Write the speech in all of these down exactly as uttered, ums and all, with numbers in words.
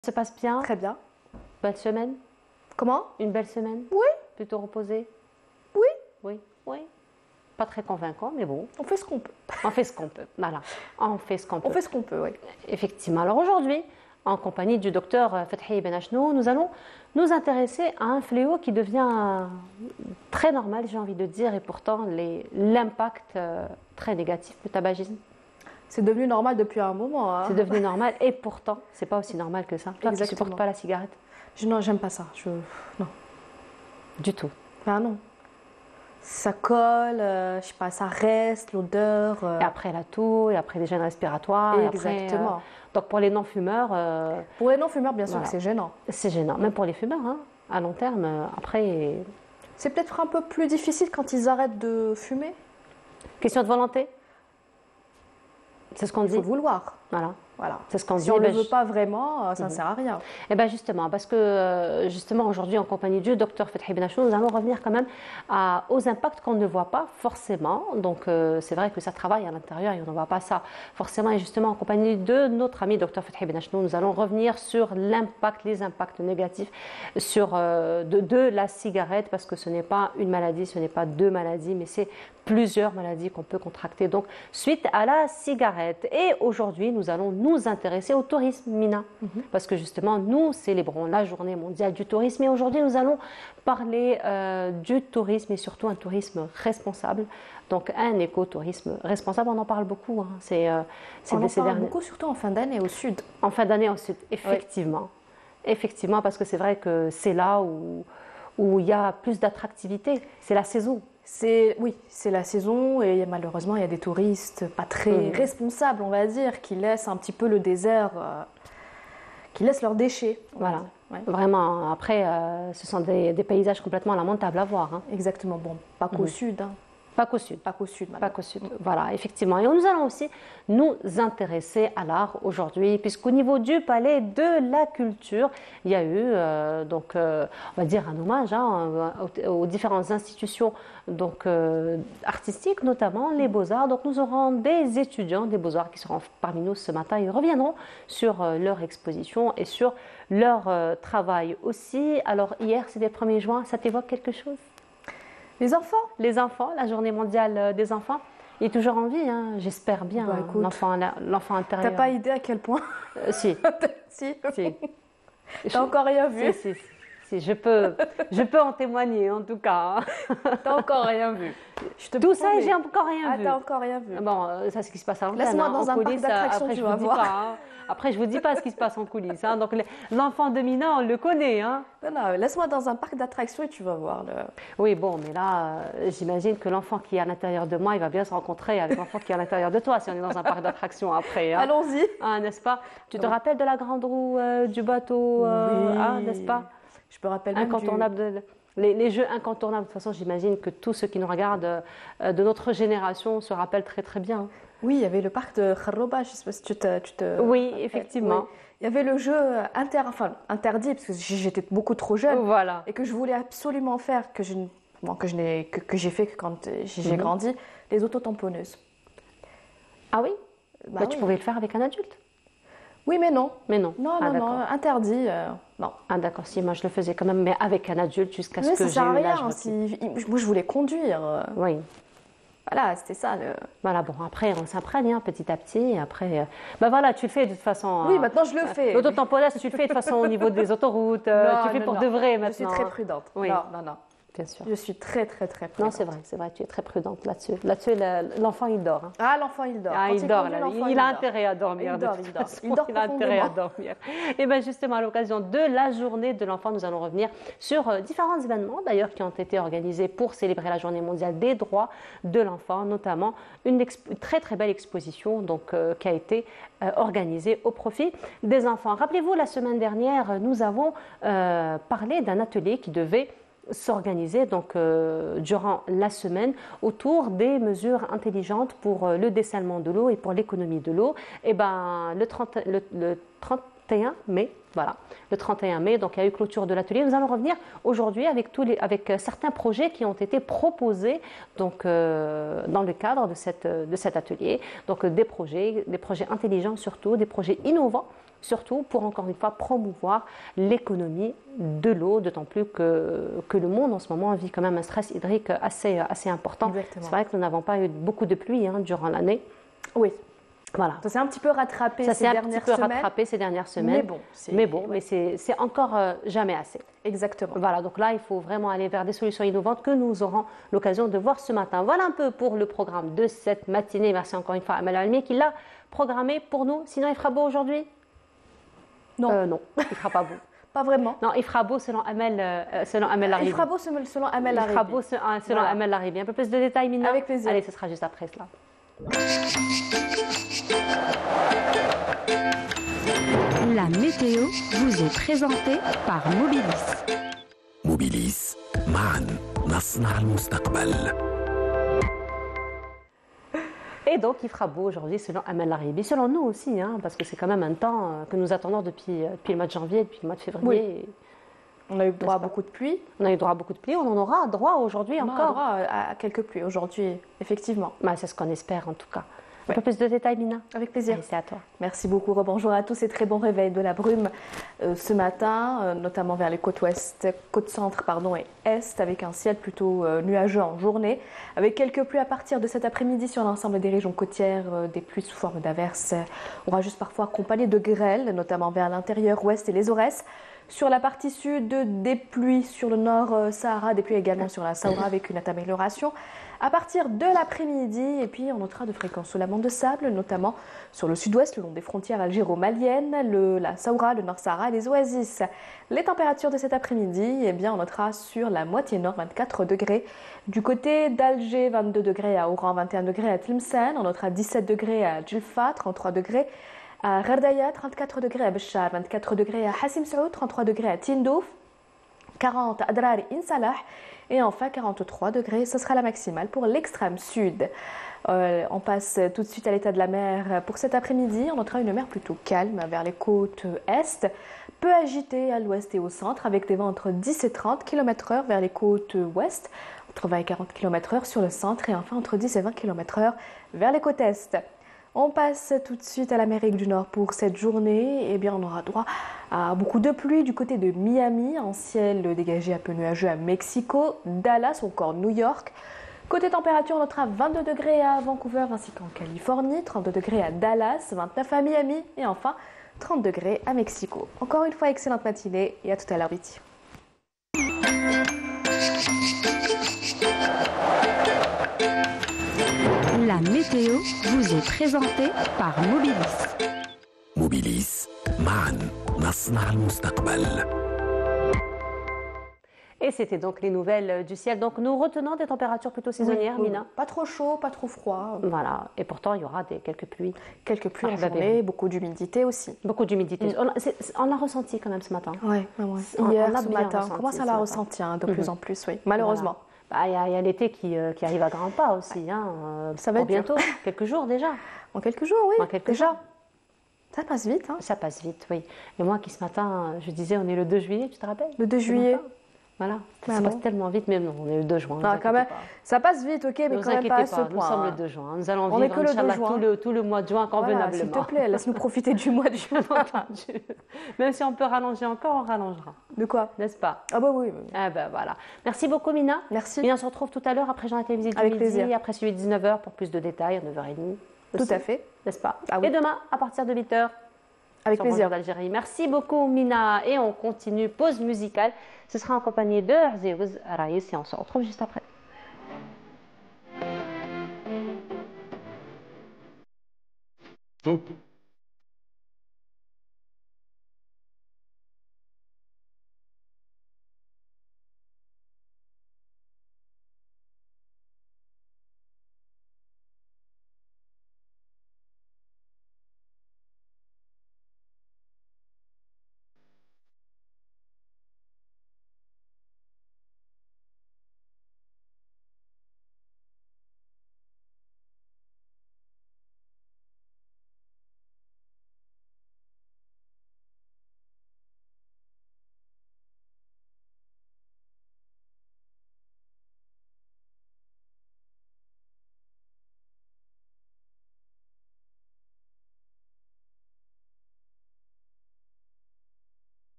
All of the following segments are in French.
Se passe bien? Très bien. Belle semaine? Comment? Une belle semaine? Oui. Plutôt reposée? Oui. Oui, oui. Pas très convaincant, mais bon. On fait ce qu'on peut. On fait ce qu'on peut, voilà. On fait ce qu'on peut. On fait ce qu'on peut, oui. Effectivement. Alors aujourd'hui, en compagnie du docteur Fethi Ben Achnou, nous allons nous intéresser à un fléau qui devient très normal, j'ai envie de dire, et pourtant l'impact euh, très négatif du tabagisme. C'est devenu normal depuis un moment. Hein. C'est devenu normal, et pourtant, c'est pas aussi normal que ça. Toi qui ne supportes pas la cigarette? Je, Non, j'aime pas ça. Je, non. Du tout. Ben non. Ça colle, euh, je sais pas, ça reste, l'odeur. Euh... Et après la toux, et après les gènes respiratoires. Exactement. Après, euh, donc pour les non-fumeurs. Euh, pour les non-fumeurs, bien sûr voilà. que c'est gênant. C'est gênant, même pour les fumeurs, hein, à long terme. Euh, après. C'est peut-être un peu plus difficile quand ils arrêtent de fumer. Question de volonté. C'est ce qu'on dit. Il faut vouloir. Voilà. Voilà. C'est ce qu'on dit. Si on ne ben, le veut pas vraiment, ça ne mmh. sert à rien. Et bien justement, parce que justement aujourd'hui en compagnie du docteur Fethi Ben Achnou, nous allons revenir quand même à, aux impacts qu'on ne voit pas forcément. Donc euh, c'est vrai que ça travaille à l'intérieur et on ne voit pas ça forcément. Et justement en compagnie de notre ami docteur Fethi Ben Achnou, nous allons revenir sur l'impact, les impacts négatifs sur, euh, de, de la cigarette, parce que ce n'est pas une maladie, ce n'est pas deux maladies, mais c'est plusieurs maladies qu'on peut contracter donc suite à la cigarette. Et aujourd'hui, nous allons nous intéresser au tourisme, Mina, mm-hmm. parce que justement, nous célébrons la journée mondiale du tourisme et aujourd'hui, nous allons parler euh, du tourisme et surtout un tourisme responsable. Donc, un écotourisme responsable, on en parle beaucoup. Hein. C'est, euh, c'est on en parle derniers... beaucoup, surtout en fin d'année au sud. En fin d'année au sud, effectivement. Oui. Effectivement, parce que c'est vrai que c'est là où, où il y a plus d'attractivité. C'est la saison. C'est, oui, c'est la saison et malheureusement il y a des touristes pas très mmh. responsables, on va dire, qui laissent un petit peu le désert, euh, qui laissent leurs déchets. Voilà, ouais. Vraiment. Après, euh, ce sont des, des paysages complètement lamentables à voir. Hein. Exactement. Bon, pas qu'au mmh. sud. Hein. Pas qu'au sud. Pas qu'au sud. Pas qu'au sud. Voilà, effectivement. Et nous allons aussi nous intéresser à l'art aujourd'hui, puisqu'au niveau du palais de la culture, il y a eu, euh, donc, euh, on va dire un hommage hein, aux, aux différentes institutions donc, euh, artistiques, notamment les Beaux-Arts. Donc, nous aurons des étudiants des Beaux-Arts qui seront parmi nous ce matin. Ils reviendront sur euh, leur exposition et sur leur euh, travail aussi. Alors, hier, c'était le premier juin. Ça t'évoque quelque chose ? Les enfants Les enfants, la journée mondiale des enfants. Il est toujours en vie, hein, j'espère bien, bah, hein, l'enfant, l'enfant intérieur. T'as pas idée à quel point euh, Si. Si. si. T'as je... encore rien vu Si, si, si. si. Je, peux, je peux en témoigner, en tout cas. Hein. T'as encore rien vu. Je te Tout ça, j'ai encore rien ah, vu. T'as encore rien vu. Bon, ça, c'est ce qui se passe à l'antenne. Laisse-moi hein, dans un coulisses, parc d'attractions, après, tu je vas vous voir. Dis pas, hein. Après, je vous dis pas ce qui se passe en coulisses. Hein. Donc, l'enfant dominant, on le connaît. Hein. Non, non, laisse-moi dans un parc d'attractions et tu vas voir. Le... Oui, bon, mais là, euh, j'imagine que l'enfant qui est à l'intérieur de moi, il va bien se rencontrer avec l'enfant qui est à l'intérieur de toi, si on est dans un parc d'attractions après. Hein. Allons-y. Ah, n'est-ce pas? Tu te oui. rappelles de la grande roue euh, du bateau, euh, oui. ah, n'est-ce pas? Je me rappelle incontournable même du... de... Les, les jeux incontournables, de toute façon, j'imagine que tous ceux qui nous regardent euh, de notre génération se rappellent très très bien. Oui, il y avait le parc de Kharrouba, je ne sais pas si tu te... Tu te... Oui, effectivement. Oui. Il y avait le jeu inter... enfin, interdit, parce que j'étais beaucoup trop jeune, voilà. et que je voulais absolument faire, que, je... bon, que, je n'ai... que, que j'ai fait quand j'ai mm-hmm. grandi, les autotamponneuses. Ah oui, bah, bah, oui. Tu pouvais le faire avec un adulte. Oui, mais non. Mais non. Non, ah, non, non, interdit. Euh, non. Ah d'accord, si, moi je le faisais quand même, mais avec un adulte jusqu'à ce que j'ai eu l'âge. Si... Moi, je voulais conduire. Oui. Voilà, c'était ça. Le... Voilà, bon, après, on s'apprend hein, petit à petit. Après, euh... ben voilà, tu le fais de toute façon. Oui, maintenant je le fais. L'autotamponneuse, tu le fais de toute façon au niveau des autoroutes. Euh, non, tu le fais non, pour non. de vrai maintenant. Je suis très prudente. Oui. Non, non, non. Bien sûr. Je suis très, très, très prudente. Non, c'est vrai, c'est vrai, tu es très prudente là-dessus. Là-dessus, l'enfant, il dort. Hein. Ah, l'enfant, il dort. Ah, il, il dort, conduit, là. Il, il a dort. intérêt à dormir. Il dort, il dort. Il dort il a intérêt à dormir. Et bien, justement, à l'occasion de la journée de l'enfant, nous allons revenir sur euh, différents événements, d'ailleurs, qui ont été organisés pour célébrer la journée mondiale des droits de l'enfant, notamment une, une très, très belle exposition donc, euh, qui a été euh, organisée au profit des enfants. Rappelez-vous, la semaine dernière, nous avons euh, parlé d'un atelier qui devait s'organiser donc euh, durant la semaine autour des mesures intelligentes pour euh, le dessalement de l'eau et pour l'économie de l'eau. Et ben le, trente, le, le trente et un mai, voilà, le trente et un mai, donc il y a eu clôture de l'atelier. Nous allons revenir aujourd'hui avec tous les, avec certains projets qui ont été proposés donc euh, dans le cadre de cette de cet atelier. Donc des projets, des projets intelligents surtout, des projets innovants surtout pour encore une fois promouvoir l'économie de l'eau, d'autant plus que, que le monde en ce moment vit quand même un stress hydrique assez, assez important. C'est vrai que nous n'avons pas eu beaucoup de pluie hein, durant l'année. Oui. Voilà. Ça s'est un petit peu rattrapé ça ces dernières semaines. Ça s'est un petit peu rattrapé ces dernières semaines. Mais bon, c'est, mais, bon, ouais. mais c'est, c'est encore euh, jamais assez. Exactement. Voilà, donc là, il faut vraiment aller vers des solutions innovantes que nous aurons l'occasion de voir ce matin. Voilà un peu pour le programme de cette matinée. Merci encore une fois à Amel Almi qui l'a programmé pour nous. Sinon, il fera beau aujourd'hui? Non. Euh, non, il ne fera pas beau. Pas vraiment. Non, il fera beau selon Amel, euh, selon Amel Laribi. Il fera beau selon Amel Laribi. Il fera beau selon, selon voilà. Amel Laribi. Un peu plus de détails, Mina? Avec plaisir. Allez, ce sera juste après cela. La météo vous est présentée par Mobilis. Mobilis, معاً نصنع المستقبل. Et donc, il fera beau aujourd'hui selon Amel Laribi, selon nous aussi, hein, parce que c'est quand même un temps que nous attendons depuis, depuis le mois de janvier, depuis le mois de février. Oui. On a eu droit à beaucoup de pluie. On a eu droit à beaucoup de pluie, on en aura droit aujourd'hui on encore. On aura droit à quelques pluies aujourd'hui, effectivement. Bah, c'est ce qu'on espère en tout cas. Un ouais. peu plus de détails, Mina? Avec plaisir. Allez, c'est à toi. Merci beaucoup. Bonjour à tous et très bon réveil de la brume euh, ce matin, euh, notamment vers les côtes ouest, côtes centre pardon, et est, avec un ciel plutôt euh, nuageux en journée, avec quelques pluies à partir de cet après-midi sur l'ensemble des régions côtières, euh, des pluies sous forme d'averses. On aura juste parfois accompagné de grêles, notamment vers l'intérieur ouest et les Aurès. Sur la partie sud, des pluies sur le nord euh, Sahara, des pluies également sur la Saoura avec une nette amélioration. À partir de l'après-midi, et puis on notera de fréquents soulèvements de sable, notamment sur le sud-ouest, le long des frontières algéro-maliennes, le, la Saoura, le nord Sahara et les oasis. Les températures de cet après-midi, eh bien, on notera sur la moitié nord vingt-quatre degrés. Du côté d'Alger, vingt-deux degrés à Oran, vingt et un degrés à Tlemcen, on notera dix-sept degrés à Djilfa, trente-trois degrés à Gherdaya, trente-quatre degrés à Béchar, vingt-quatre degrés à Hassim Saoud, trente-trois degrés à Tindouf, quarante à Adrar et Insalah. Et enfin, quarante-trois degrés, ce sera la maximale pour l'extrême sud. Euh, on passe tout de suite à l'état de la mer. Pour cet après-midi, on notera une mer plutôt calme vers les côtes est, peu agitée à l'ouest et au centre, avec des vents entre dix et trente kilomètres heure vers les côtes ouest, entre vingt et quarante kilomètres heure sur le centre, et enfin entre dix et vingt kilomètres heure vers les côtes est. On passe tout de suite à l'Amérique du Nord pour cette journée. Eh bien, on aura droit à beaucoup de pluie du côté de Miami, en ciel dégagé un peu nuageux à Mexico, Dallas ou encore New York. Côté température, on notera vingt-deux degrés à Vancouver ainsi qu'en Californie, trente-deux degrés à Dallas, vingt-neuf à Miami et enfin trente degrés à Mexico. Encore une fois, excellente matinée et à tout à l'heure, Betty. La météo vous est présentée par Mobilis. Mobilis, معاً نصنع المستقبل. Et c'était donc les nouvelles du ciel. Donc nous retenons des températures plutôt saisonnières, oui, Mina. Pas trop chaud, pas trop froid. Voilà. Et pourtant, il y aura des, quelques pluies. Quelques pluies ah, en journée, beaucoup d'humidité aussi. Beaucoup d'humidité. Mm. On l'a ressenti quand même ce matin. Oui, ouais, ouais. Hier, ce matin. On commence à la ressentir hein, de mm-hmm. plus en plus, oui. Malheureusement. Voilà. Bah, y a, y a l'été qui, euh, qui arrive à grands pas aussi. Hein, euh, ça va être bientôt, quelques jours déjà. En quelques jours, oui. En quelques déjà. jours. Ça passe vite. Hein. Ça passe vite, oui. Et moi qui ce matin, je disais, on est le deux juillet, tu te rappelles? Le deux juillet. Voilà, ça ah passe bon. tellement vite, mais non, on est le deux juin. Ah, quand même, ça passe vite, ok, mais ne quand même pas à ce pas, point. Nous sommes le deux juin, nous allons on vivre que le deux juin. Tout, le, tout le mois de juin convenablement. Voilà, s'il te plaît, laisse-nous profiter du mois de juin. Même si on peut rallonger encore, on rallongera. De quoi? N'est-ce pas? Ah bah oui. oui. Ah bah voilà. Merci beaucoup Mina. Merci. Mina, on se retrouve tout à l'heure après Jean Télévisé du Avec midi, plaisir. après suivi de dix-neuf heures pour plus de détails, à neuf heures trente. Tout à fait. N'est-ce pas? Ah oui. Et demain, à partir de huit heures. Avec plaisir. d'Algérie. Merci beaucoup Mina. Et on continue, pause musicale. Ce sera en compagnie de Zéouz Raïs et on se retrouve juste après. Oh.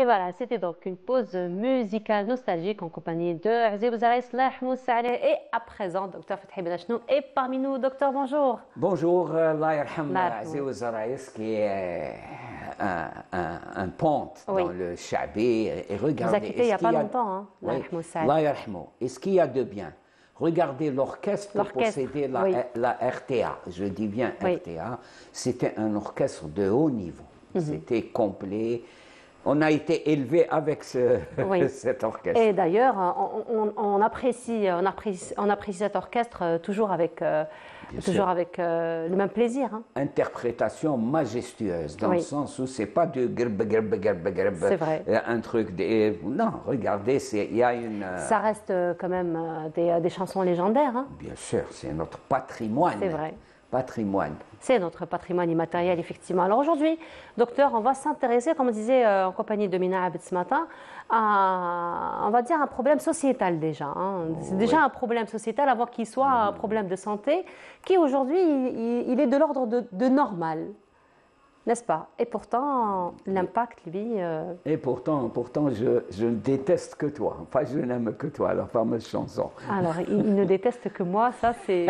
Et voilà, c'était donc une pause musicale nostalgique en compagnie de Aziz Bouzaïs, et à présent, docteur Fethi Ben Achnoun est parmi nous. Docteur, bonjour. Bonjour, Allah yarham Aziz Bouzaïs, qui est un, un, un ponte oui. dans le Chabi. Et regardez, vous a quitté il n'y a pas a... longtemps, hein, oui. Allah yarham. Et ce qu'il y a de bien, regardez l'orchestre que possédait la, oui. la R T A. Je dis bien oui. R T A. C'était un orchestre de haut niveau. Mm-hmm. C'était complet. On a été élevé avec ce, oui. cet orchestre. Et d'ailleurs, on, on, on, apprécie, on, apprécie, on apprécie cet orchestre toujours avec, euh, toujours avec euh, le même plaisir. Hein. Interprétation majestueuse, dans oui. le sens où c'est pas du grb, grb, grb, grb, c'est vrai. un truc. De, non, regardez, il y a une. Ça reste quand même des, des chansons légendaires. Hein. Bien sûr, c'est notre patrimoine. C'est vrai. Patrimoine. C'est notre patrimoine immatériel, effectivement. Alors aujourd'hui, docteur, on va s'intéresser, comme on disait euh, en compagnie de Mina Abed ce matin, à, on va dire, un problème sociétal déjà. Hein. C'est oui. déjà un problème sociétal avant qu'il soit mmh. un problème de santé, qui aujourd'hui, il, il est de l'ordre de, de normal. N'est-ce pas? Et pourtant, l'impact, lui... Euh... Et pourtant, pourtant je, je ne déteste que toi. Enfin, je n'aime que toi, la fameuse chanson. Alors, il, il ne déteste que moi, ça c'est...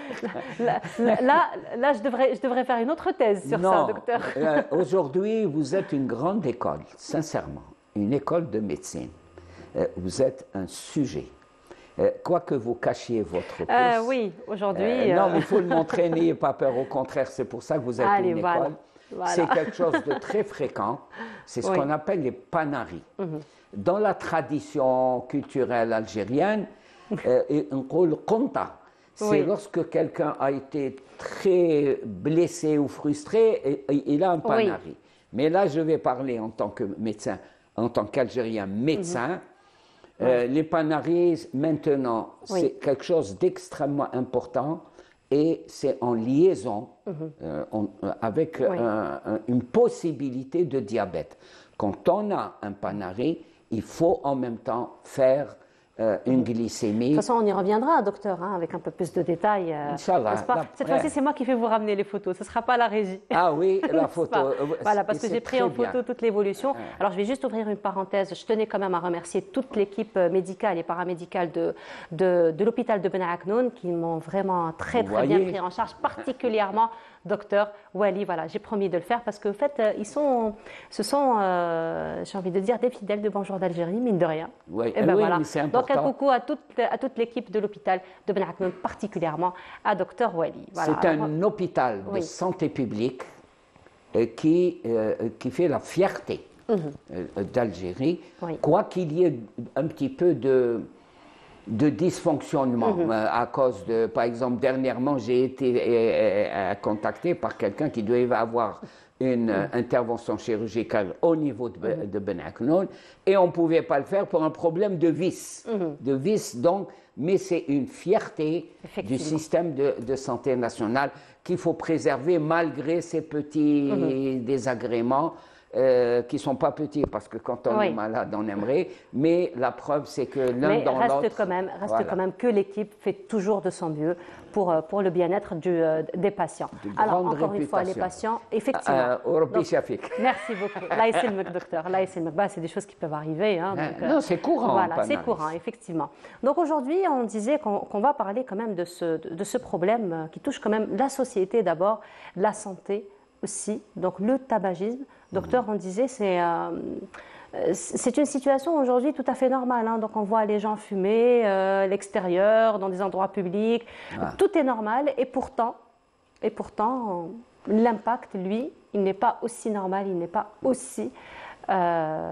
là, là, là je, devrais, je devrais faire une autre thèse sur non, ça, docteur. Euh, aujourd'hui, vous êtes une grande école, sincèrement. Une école de médecine. Euh, vous êtes un sujet. Euh, quoi que vous cachiez votre pouce. Euh, oui, aujourd'hui... Euh, non, mais il faut le montrer, n'ayez pas peur. Au contraire, c'est pour ça que vous êtes Allez, une voilà. école. Voilà. C'est quelque chose de très fréquent, c'est ce oui. qu'on appelle les panaris. Mm-hmm. Dans la tradition culturelle algérienne, euh, on dit konta. C'est oui. lorsque quelqu'un a été très blessé ou frustré, et, et, il a un panari. Oui. Mais là, je vais parler en tant que médecin, en tant qu'Algérien médecin. Mm-hmm. euh, oui. Les panaris, maintenant, c'est quelque chose d'extrêmement important. Et c'est en liaison mmh. euh, on, avec oui. un, un, une possibilité de diabète. Quand on a un panari, il faut en même temps faire euh, une glycémie. De toute façon, on y reviendra, docteur, hein, avec un peu plus de détails. Euh, Inch'Allah. Cette fois-ci, c'est moi qui vais vous ramener les photos. Ce ne sera pas la régie. Ah oui, la photo. Voilà, parce que j'ai pris en photo bien. toute l'évolution. Ouais. Alors, je vais juste ouvrir une parenthèse. Je tenais quand même à remercier toute l'équipe médicale et paramédicale de, de, de l'hôpital de Ben Aknoun qui m'ont vraiment très, très vous bien voyez. pris en charge, particulièrement docteur Wali. Voilà, j'ai promis de le faire parce qu'en fait, ils sont, ce sont, euh, j'ai envie de dire, des fidèles de Bonjour d'Algérie, mine de rien. Oui, et ben oui voilà. mais c'est important. Donc, un coucou à toute, à toute l'équipe de l'hôpital de Ben Aknoun, particulièrement à docteur Wali. Voilà. C'est un hôpital de oui. santé publique euh, qui, euh, qui fait la fierté mmh. euh, d'Algérie, oui. quoi qu'il y ait un petit peu de... de dysfonctionnement mmh. euh, à cause de, par exemple, dernièrement, j'ai été euh, euh, contacté par quelqu'un qui devait avoir une mmh. euh, intervention chirurgicale au niveau de, mmh. de Ben Aknoun et on ne pouvait pas le faire pour un problème de vis. Mmh. De vis, donc, mais c'est une fierté du système de, de santé nationale qu'il faut préserver malgré ces petits mmh. désagréments. Euh, qui ne sont pas petits, parce que quand on oui. est malade, on aimerait, mais la preuve, c'est que l'un dans l'autre... reste, quand même, reste voilà. quand même que l'équipe fait toujours de son mieux pour, pour le bien-être du, euh, des patients. De Alors, encore réputation. une fois, les patients, effectivement... Euh, Donc, merci beaucoup. Là, c'est le docteur. Là, c'est le bah, c'est des choses qui peuvent arriver. Hein, donc, non, c'est courant. Voilà, c'est courant, effectivement. Donc, aujourd'hui, on disait qu'on qu'on va parler quand même de ce, de ce problème qui touche quand même la société d'abord, la santé aussi, donc le tabagisme. Docteur, on disait, c'est euh, c'est une situation aujourd'hui tout à fait normale. Hein. Donc on voit les gens fumer euh, à l'extérieur, dans des endroits publics. Ah. Tout est normal et pourtant, et pourtant l'impact, lui, il n'est pas aussi normal, il n'est pas aussi... Euh,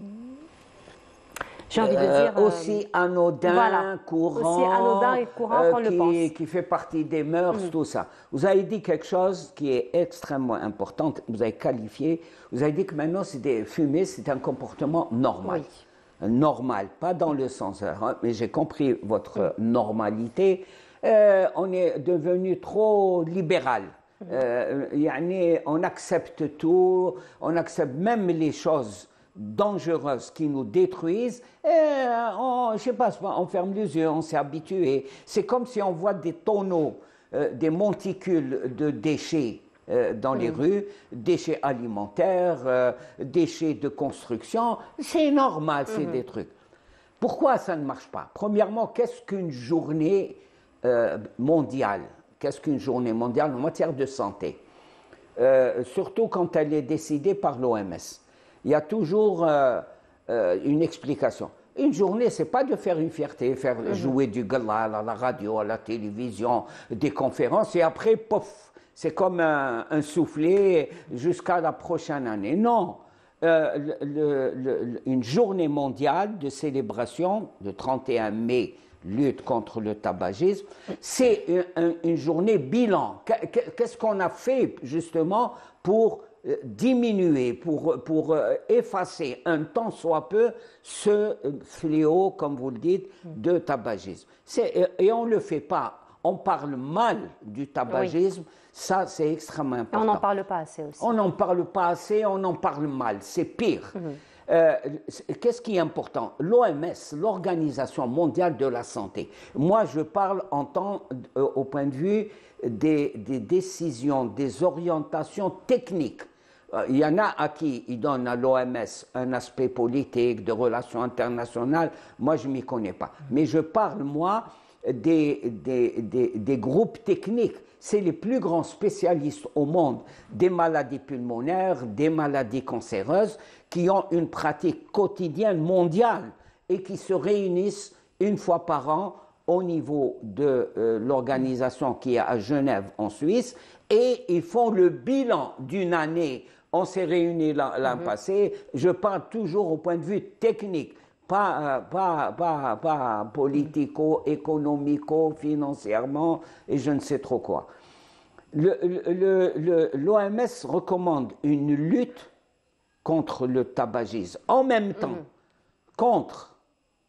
j'ai envie de dire... Euh, aussi anodin, voilà, courant, aussi anodin et courant euh, qu'on qui, le pense. Qui fait partie des mœurs, mmh. tout ça. Vous avez dit quelque chose qui est extrêmement important, vous avez qualifié, vous avez dit que maintenant, c'est des, fumer, c'est un comportement normal. Oui. Normal, pas dans le sens, hein, mais j'ai compris votre mmh. normalité. Euh, on est devenu trop libéral. Mmh. Euh, on accepte tout, on accepte même les choses dangereuses qui nous détruisent, et on, je sais pas, on ferme les yeux, on s'est habitué. C'est comme si on voit des tonneaux, euh, des monticules de déchets euh, dans les Mhm. rues, déchets alimentaires, euh, déchets de construction. C'est normal, c'est Mhm. des trucs. Pourquoi ça ne marche pas? Premièrement, qu'est-ce qu'une journée euh, mondiale? Qu'est-ce qu'une journée mondiale en matière de santé? Euh, surtout quand elle est décidée par l'O M S. Il y a toujours euh, euh, une explication. Une journée, c'est pas de faire une fierté, faire Mhm. jouer du gala à la radio, à la télévision, des conférences, et après, pof, c'est comme un, un soufflet jusqu'à la prochaine année. Non, euh, le- le- le- une journée mondiale de célébration, le trente et un mai, lutte contre le tabagisme, c'est une, un- une journée bilan. Qu'est- Qu'est-ce qu'on a fait justement pour euh, diminuer, pour, pour euh, effacer un tant soit peu ce euh, fléau, comme vous le dites, de tabagisme. C'est- Et on ne le fait pas. On parle mal du tabagisme, ça c'est extrêmement Et important. on n'en parle pas assez aussi. On n'en parle pas assez, on en parle mal, c'est pire. Mhm. Euh, Qu'est-ce qui est important? L'O M S, l'Organisation mondiale de la santé. Moi, je parle en tant, euh, au point de vue des, des décisions, des orientations techniques. Euh, il y en a à qui ils donnent à l'O M S un aspect politique, de relations internationales. Moi, je ne m'y connais pas. Mais je parle, moi, des, des, des, des groupes techniques. C'est les plus grands spécialistes au monde des maladies pulmonaires, des maladies cancéreuses, qui ont une pratique quotidienne mondiale et qui se réunissent une fois par an au niveau de euh, l'organisation qui est à Genève en Suisse, et ils font le bilan d'une année. On s'est réunis l'an l'an Mhm. passé, je parle toujours au point de vue technique, pas, euh, pas, pas, pas politico, économico, financièrement, et je ne sais trop quoi. Le- le- le- L'O M S recommande une lutte contre le tabagisme, en même temps contre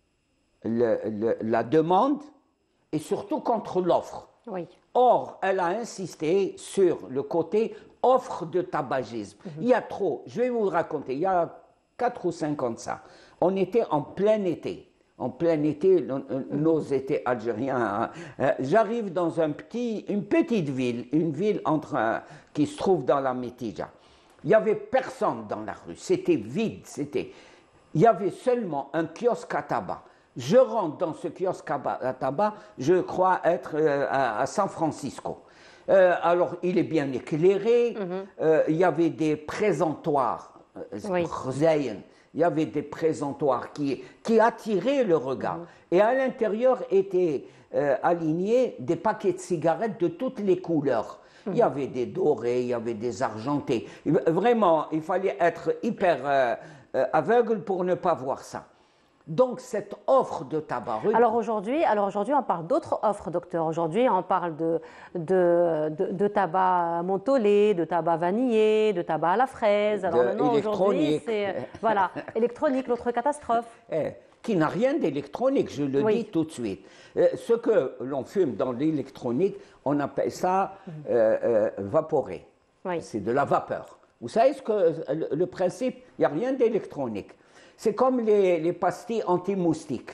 le- le- la demande et surtout contre l'offre. Oui. Or, elle a insisté sur le côté offre de tabagisme. Il y a trop. Je vais vous le raconter. Il y a quatre ou cinq ans de ça. On était en plein été. En plein été, nos, nos étés algériens. Hein. Euh, J'arrive dans un petit, une petite ville, une ville entre, euh, qui se trouve dans la Métija. Il n'y avait personne dans la rue. C'était vide. C'était. Il y avait seulement un kiosque à tabac. Je rentre dans ce kiosque à tabac, je crois être euh, à, à San Francisco. Euh, alors, il est bien éclairé, Mhm. euh, il y avait des présentoirs, euh, Oui. Rzayen, il y avait des présentoirs qui, qui attiraient le regard. Et à l'intérieur étaient euh, alignés des paquets de cigarettes de toutes les couleurs. Il y avait des dorés, il y avait des argentés. Vraiment, il fallait être hyper euh, euh, aveugle pour ne pas voir ça. Donc, cette offre de tabac. Alors aujourd'hui, alors aujourd'hui, on parle d'autres offres, docteur. Aujourd'hui, on parle de, de, de, de tabac mentholé, de tabac vanillé, de tabac à la fraise. Alors De maintenant, aujourd'hui, électronique. c'est voilà, électronique, l'autre catastrophe. Eh, qui n'a rien d'électronique, je le Oui. dis tout de suite. Euh, ce que l'on fume dans l'électronique, on appelle ça euh, euh, vaporé. Oui. C'est de la vapeur. Vous savez ce que le, le principe, il n'y a rien d'électronique. C'est comme les, les pastilles anti-moustiques.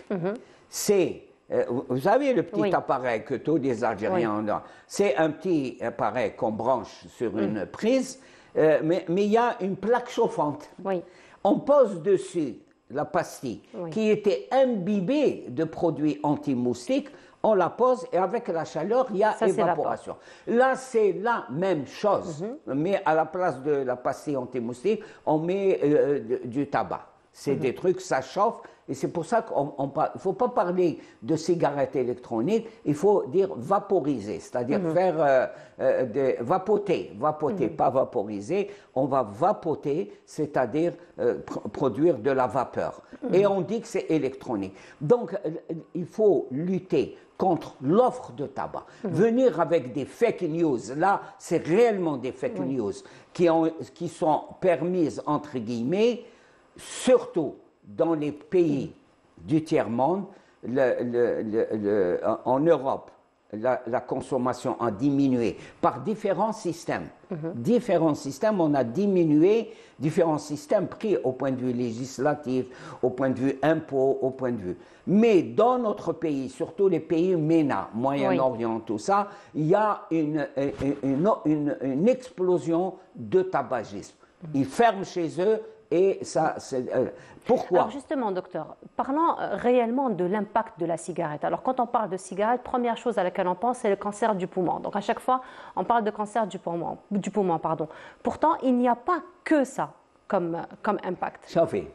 C'est, euh, vous savez, le petit Oui. appareil que tous les Algériens ont. C'est un petit appareil qu'on branche sur une prise, euh, mais mais il y a une plaque chauffante. Oui. On pose dessus la pastille Oui. qui était imbibée de produits anti-moustiques, on la pose et avec la chaleur, il y a Ça s'évapore. évaporation. Là, c'est la même chose, mais à la place de la pastille anti-moustique, on met euh, du, du tabac. C'est des trucs, ça chauffe, et c'est pour ça qu'il ne faut pas parler de cigarettes électroniques, il faut dire vaporiser, c'est-à-dire faire euh, euh, des, vapoter, vapoter, pas vaporiser, on va vapoter, c'est-à-dire euh, pr- produire de la vapeur. Et on dit que c'est électronique. Donc, euh, il faut lutter contre l'offre de tabac. Venir avec des fake news, là, c'est réellement des fake news qui, ont, qui sont permises, entre guillemets, surtout dans les pays du tiers-monde, le, le, le, le, en Europe, la, la consommation a diminué par différents systèmes. Mm-hmm. Différents systèmes, on a diminué différents systèmes pris au point de vue législatif, au point de vue impôt, au point de vue. Mais dans notre pays, surtout les pays MENA, Moyen-Orient, oui. tout ça, il y a une, une, une, une explosion de tabagisme. Mm-hmm. Ils ferment chez eux. Et ça, c'est, euh, pourquoi? Alors justement, docteur, parlons réellement de l'impact de la cigarette. Alors quand on parle de cigarette, première chose à laquelle on pense, c'est le cancer du poumon. Donc à chaque fois, on parle de cancer du poumon. Du poumon pardon. Pourtant, il n'y a pas que ça comme, comme impact. Ça fait.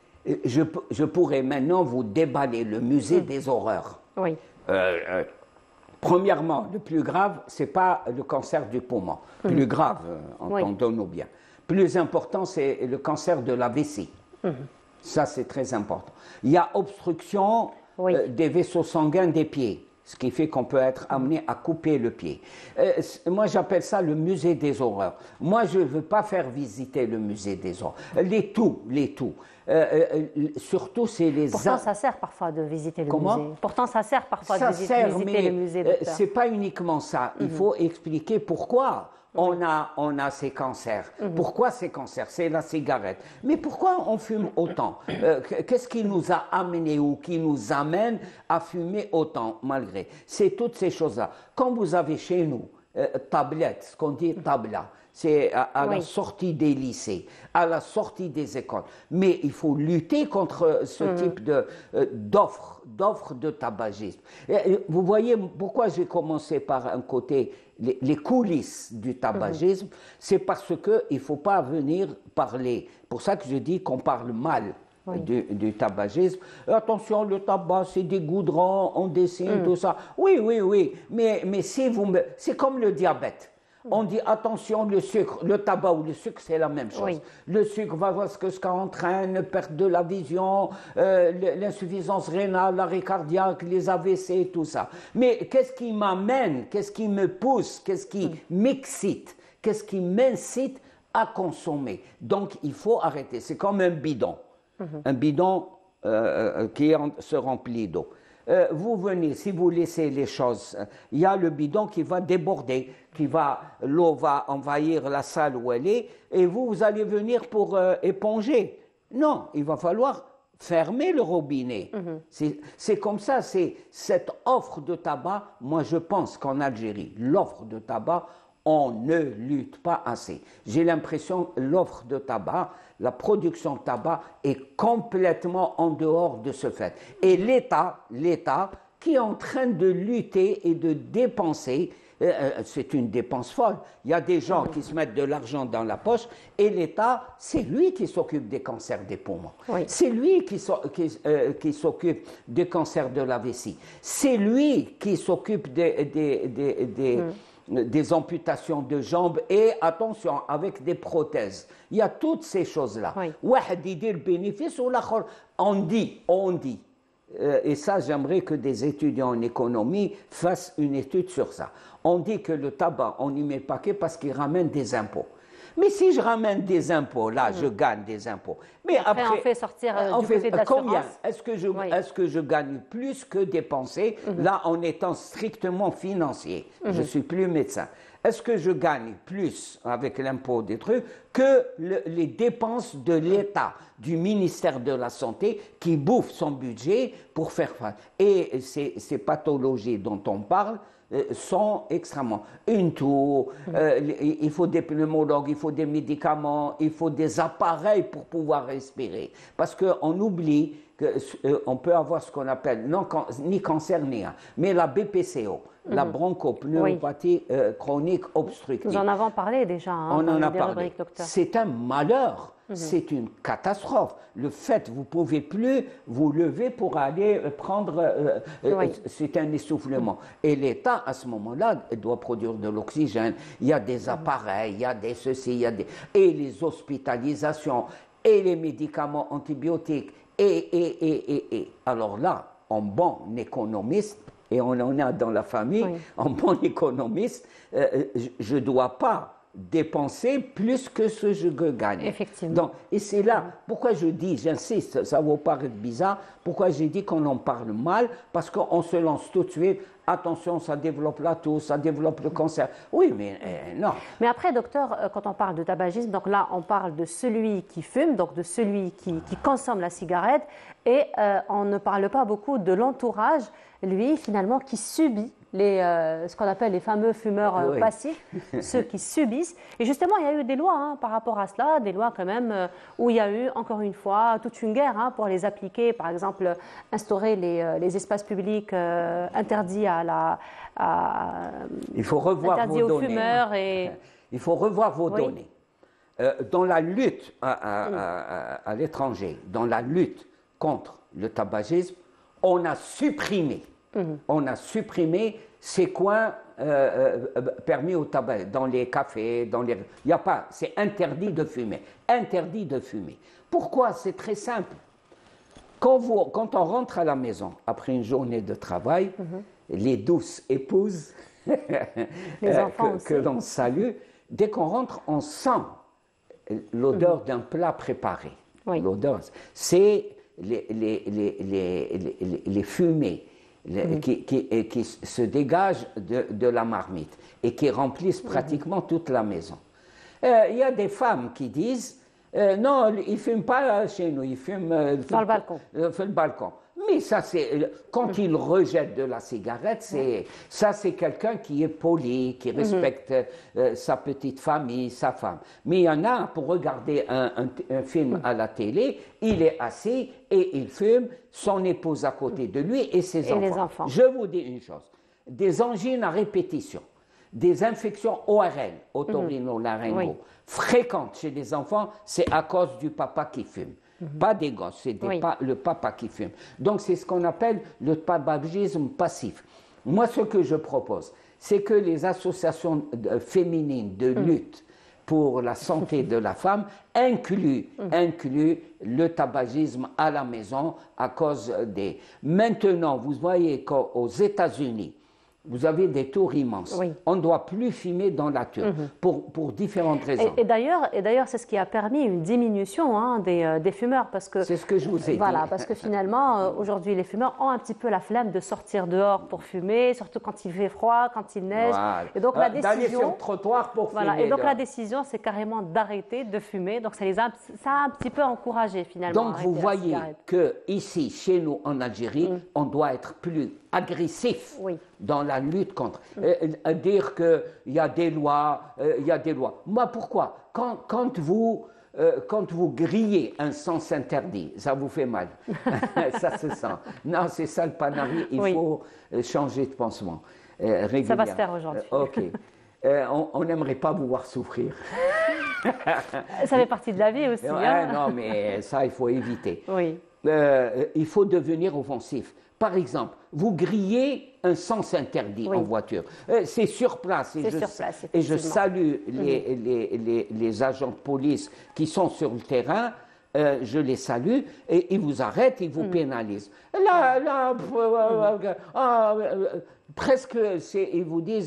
Je, je pourrais maintenant vous déballer le musée mmh. des horreurs. Oui. Euh, euh, premièrement, le plus grave, ce n'est pas le cancer du poumon. Mmh. Plus grave, euh, entendons-nous bien. Plus important, c'est le cancer de la vessie. Mmh. Ça, c'est très important. Il y a obstruction oui. euh, des vaisseaux sanguins des pieds, ce qui fait qu'on peut être amené à couper le pied. Euh, moi, j'appelle ça le musée des horreurs. Moi, je ne veux pas faire visiter le musée des horreurs. Les tout, les tout. Euh, euh, surtout, c'est les... Pourtant, ça sert parfois de visiter le Comment? musée. Pourtant, ça sert parfois ça de visiter, sert, visiter mais, le musée. Euh, c'est pas uniquement ça. Il mmh. faut expliquer pourquoi. On a, on a ces cancers. Mmh. Pourquoi ces cancers? C'est la cigarette. Mais pourquoi on fume autant? euh, Qu'est-ce qui nous a amené ou qui nous amène à fumer autant malgré? C'est toutes ces choses-là. Quand vous avez chez nous, euh, tablette, ce qu'on dit tabla, c'est à, à oui. la sortie des lycées, à la sortie des écoles. Mais il faut lutter contre ce mmh. type de, euh, d'offres, d'offres de tabagisme. Et, et vous voyez pourquoi j'ai commencé par un côté... Les, les coulisses du tabagisme, mmh. c'est parce qu'il ne faut pas venir parler. Pour ça que je dis qu'on parle mal oui. du, du tabagisme. Attention, le tabac, c'est des goudrons, on dessine, mmh. tout ça. Oui, oui, oui, mais, mais si vous me... c'est comme le diabète. On dit attention, le sucre, le tabac ou le sucre, c'est la même chose. Oui. Le sucre va voir ce que ça entraîne, perte de la vision, euh, l'insuffisance rénale, l'arrêt cardiaque, les A V C, tout ça. Mais qu'est-ce qui m'amène, qu'est-ce qui me pousse, qu'est-ce qui mm. m'excite, qu'est-ce qui m'incite à consommer? Donc, il faut arrêter. C'est comme un bidon. Mm-hmm. Un bidon euh, qui se remplit d'eau. Euh, vous venez, si vous laissez les choses, il y a le bidon qui va déborder, qui va, l'eau va envahir la salle où elle est, et vous, vous allez venir pour euh, éponger. Non, il va falloir fermer le robinet. Mm-hmm. C'est comme ça, c'est cette offre de tabac. Moi, je pense qu'en Algérie, l'offre de tabac, on ne lutte pas assez. J'ai l'impression que l'offre de tabac, la production de tabac est complètement en dehors de ce fait. Et l'État, l'État qui est en train de lutter et de dépenser, euh, c'est une dépense folle. Il y a des gens qui se mettent de l'argent dans la poche et l'État, c'est lui qui s'occupe des cancers des poumons. Oui. C'est lui qui, so, qui, euh, qui s'occupe des cancers de la vessie. C'est lui qui s'occupe des... des, des, des mm. des amputations de jambes et, attention, avec des prothèses. Il y a toutes ces choses-là. Oui. On dit, on dit, euh, et ça, j'aimerais que des étudiants en économie fassent une étude sur ça. On dit que le tabac, on n'y met pas que parce qu'il ramène des impôts. Mais si je ramène des impôts, là, mmh. je gagne des impôts. Mais après, après on fait sortir euh, du côté de l'assurance. Combien? Est-ce que, oui. est que je gagne plus que dépenser, mmh. là, en étant strictement financier? Mmh. Je ne suis plus médecin. Est-ce que je gagne plus avec l'impôt des trucs que le, les dépenses de l'État, du ministère de la Santé, qui bouffe son budget pour faire face? Et ces, ces pathologies dont on parle, sont extrêmement. Une toux, euh, il faut des pneumologues, il faut des médicaments, il faut des appareils pour pouvoir respirer. Parce qu'on oublie qu'on euh, peut avoir ce qu'on appelle, non, ni cancer ni un, mais la B P C O, mmh. la bronchopneumopathie oui. euh, chronique obstructive. Nous en avons parlé déjà. Hein, On en a parlé. C'est un malheur. Mmh. C'est une catastrophe. Le fait, vous ne pouvez plus vous lever pour aller prendre... Euh, oui. C'est un essoufflement. Mmh. Et l'État, à ce moment-là, doit produire de l'oxygène. Il y a des appareils, il y a des ceci, il y a des... Et les hospitalisations, et les médicaments antibiotiques, et, et, et, et, et. Alors là, en bon économiste, et on en a dans la famille, oui. en bon économiste, euh, je ne dois pas dépenser plus que ce que je gagne. Effectivement. Donc, et c'est là, pourquoi je dis, j'insiste, ça vous paraît bizarre, pourquoi j'ai dit qu'on en parle mal, parce qu'on se lance tout de suite, attention, ça développe la toux, ça développe le cancer. Oui, mais euh, non. Mais après, docteur, quand on parle de tabagisme, donc là, on parle de celui qui fume, donc de celui qui, qui consomme la cigarette, et euh, on ne parle pas beaucoup de l'entourage, lui, finalement, qui subit les, euh, ce qu'on appelle les fameux fumeurs euh, oui. passifs, ceux qui subissent. Et justement, il y a eu des lois hein, par rapport à cela, des lois quand même euh, où il y a eu, encore une fois, toute une guerre hein, pour les appliquer. Par exemple, instaurer les, euh, les espaces publics euh, interdits à la... À, il faut revoir interdits vos aux données. fumeurs et... Il faut revoir vos oui. données. Euh, dans la lutte à, à, à, à l'étranger, dans la lutte contre le tabagisme, on a supprimé Mmh. On a supprimé ces coins euh, euh, permis au tabac, dans les cafés, dans les... Il n'y a pas, c'est interdit de fumer. Interdit de fumer. Pourquoi? C'est très simple. Quand, vous, quand on rentre à la maison, après une journée de travail, mmh. les douces épouses les enfants que, que l'on salue, dès qu'on rentre, on sent l'odeur mmh. d'un plat préparé. Oui. L'odeur, c'est les, les, les, les, les, les fumées. Mmh. Qui, qui, qui se dégagent de, de la marmite et qui remplissent pratiquement mmh. toute la maison. Il euh, y a des femmes qui disent euh, non, ils ne fument pas chez nous, ils fument euh, dans le balcon. Euh, le balcon. Mais ça, c'est quand mmh. ils rejettent de la cigarette, c'est, mmh. ça, c'est quelqu'un qui est poli, qui respecte mmh. euh, sa petite famille, sa femme. Mais il y en a, pour regarder un, un, un film mmh. à la télé, il est assis et il fume, son épouse à côté de lui et ses et enfants. Les enfants. Je vous dis une chose, des angines à répétition, des infections O R L, otorhinolaryngaux, oui. fréquentes chez les enfants, c'est à cause du papa qui fume. Mm-hmm. Pas des gosses, c'est des oui. pa- le papa qui fume. Donc c'est ce qu'on appelle le tabagisme passif. Moi, ce que je propose, c'est que les associations de, féminines de lutte mm. pour la santé de la femme incluent, mm. incluent le tabagisme à la maison à cause des... Maintenant, vous voyez qu'aux États-Unis, vous avez des tours immenses. Oui. On ne doit plus fumer dans la tour, mm-hmm. pour, pour différentes raisons. Et, et d'ailleurs, et d'ailleurs, c'est ce qui a permis une diminution hein, des, euh, des fumeurs. Parce que, c'est ce que je vous ai voilà, dit. Parce que finalement, euh, aujourd'hui, les fumeurs ont un petit peu la flemme de sortir dehors pour fumer, surtout quand il fait froid, quand il neige. Voilà. Et donc, euh, la décision, d'aller sur le trottoir pour voilà, fumer. Et donc, là. la décision, c'est carrément d'arrêter de fumer. Donc, ça les a, ça a un petit peu encouragé, finalement. Donc, vous voyez qu'ici, chez nous, en Algérie, mm. on doit être plus agressif oui. dans la lutte contre. Mm. Euh, dire qu'il y a des lois, euh, il y a des lois. Moi, pourquoi? Quand, quand, vous, euh, quand vous grillez un sens interdit, ça vous fait mal. Ça se sent. Non, c'est ça le panari, il oui. faut changer de pansement. Euh, ça va se faire aujourd'hui. Euh, ok. Euh, on n'aimerait pas vous voir souffrir. Ça fait partie de la vie aussi. Ouais, hein. Non, mais ça, il faut éviter. Oui. Euh, il faut devenir offensif. Par exemple, vous grillez un sens interdit oui. en voiture. Euh, c'est sur place. Et, c'est je, sur place, et je salue les, mmh. les, les, les agents de police qui sont sur le terrain. Euh, je les salue et ils vous arrêtent, ils vous mmh. pénalisent. Là, là, pff, mmh. euh, euh, euh, presque, ils vous disent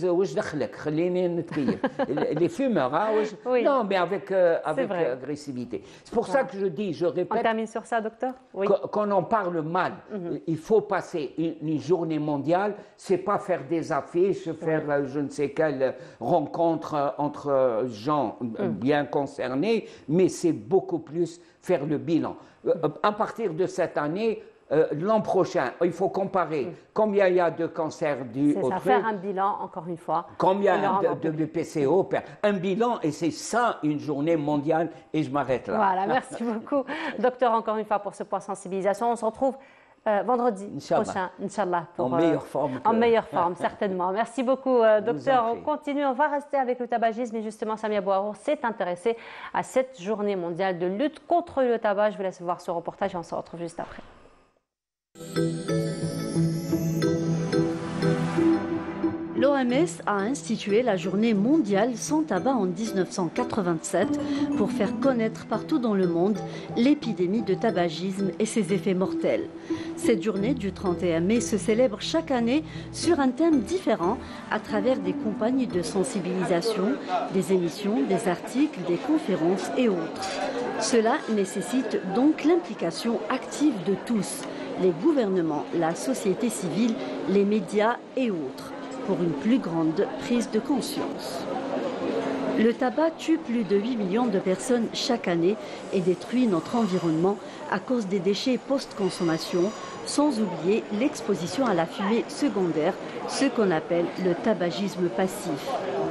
les fumeurs, hein, oui. non, mais avec, euh, avec agressivité. C'est pour ouais. ça que je dis, je répète. On termine sur ça, docteur oui. Qu'on en parle mal. Mmh. Il faut passer une, une journée mondiale, c'est pas faire des affiches, faire oui. je ne sais quelle rencontre entre gens mmh. bien concernés, mais c'est beaucoup plus faire le bilan. Mmh. À partir de cette année, Euh, l'an prochain, il faut comparer mmh. combien il y a de cancers dus au truc. C'est ça, faire un bilan, encore une fois. Combien de, de, de P C O, un bilan, et c'est ça une journée mondiale, et je m'arrête là. Voilà, merci beaucoup. Docteur, encore une fois, pour ce point sensibilisation. On se retrouve euh, vendredi Inch'Allah. prochain, Inch'Allah. Pour, en meilleure forme. Que... En meilleure forme, certainement. Merci beaucoup, euh, docteur. On continue, on va rester avec le tabagisme, et justement, Samia Bouarour s'est intéressée à cette journée mondiale de lutte contre le tabac. Je vous laisse voir ce reportage et on se retrouve juste après. لو L'O M S a institué la journée mondiale sans tabac en mille neuf cent quatre-vingt-sept pour faire connaître partout dans le monde l'épidémie de tabagisme et ses effets mortels. Cette journée du trente et un mai se célèbre chaque année sur un thème différent à travers des campagnes de sensibilisation, des émissions, des articles, des conférences et autres. Cela nécessite donc l'implication active de tous, les gouvernements, la société civile, les médias et autres, pour une plus grande prise de conscience. Le tabac tue plus de huit millions de personnes chaque année et détruit notre environnement à cause des déchets post-consommation, sans oublier l'exposition à la fumée secondaire, ce qu'on appelle le tabagisme passif.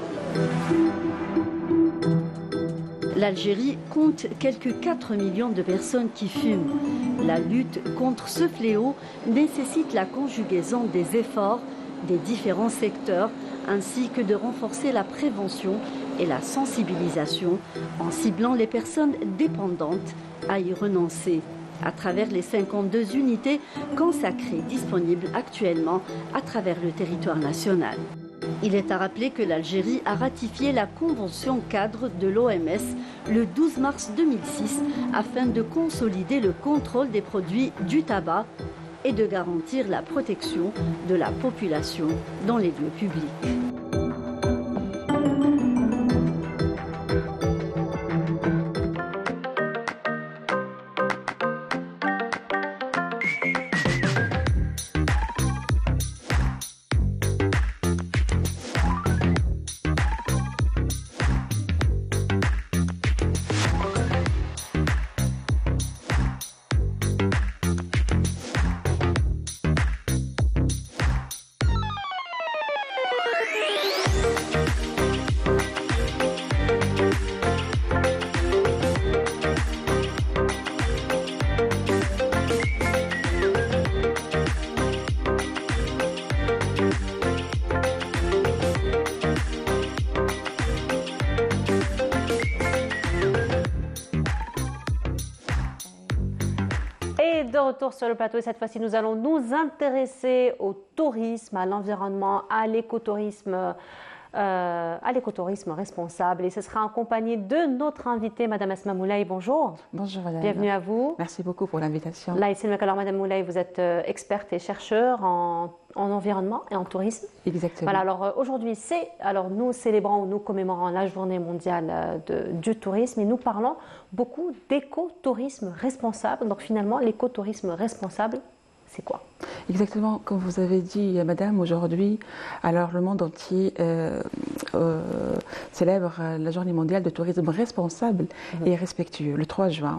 L'Algérie compte quelques quatre millions de personnes qui fument. La lutte contre ce fléau nécessite la conjugaison des efforts des différents secteurs ainsi que de renforcer la prévention et la sensibilisation en ciblant les personnes dépendantes à y renoncer à travers les cinquante-deux unités consacrées disponibles actuellement à travers le territoire national. Il est à rappeler que l'Algérie a ratifié la convention cadre de l'O M S le douze mars deux mille six afin de consolider le contrôle des produits du tabac et de garantir la protection de la population dans les lieux publics. De retour sur le plateau et cette fois-ci nous allons nous intéresser au tourisme, à l'environnement, à l'écotourisme, euh, à l'écotourisme responsable et ce sera accompagné de notre invitée Madame Asma Moulay. Bonjour. Bonjour Madame. Bienvenue à vous. Merci beaucoup pour l'invitation. Là ici, alors Madame Moulay, vous êtes experte et chercheure en, en environnement et en tourisme. Exactement. Voilà, alors aujourd'hui c'est, alors nous célébrons, nous commémorons la journée mondiale de, du tourisme et nous parlons beaucoup d'écotourisme responsable. Donc finalement, l'écotourisme responsable, c'est quoi? Exactement, comme vous avez dit, Madame, aujourd'hui, alors le monde entier euh, euh, célèbre la Journée mondiale de tourisme responsable mmh. et respectueux, le trois juin.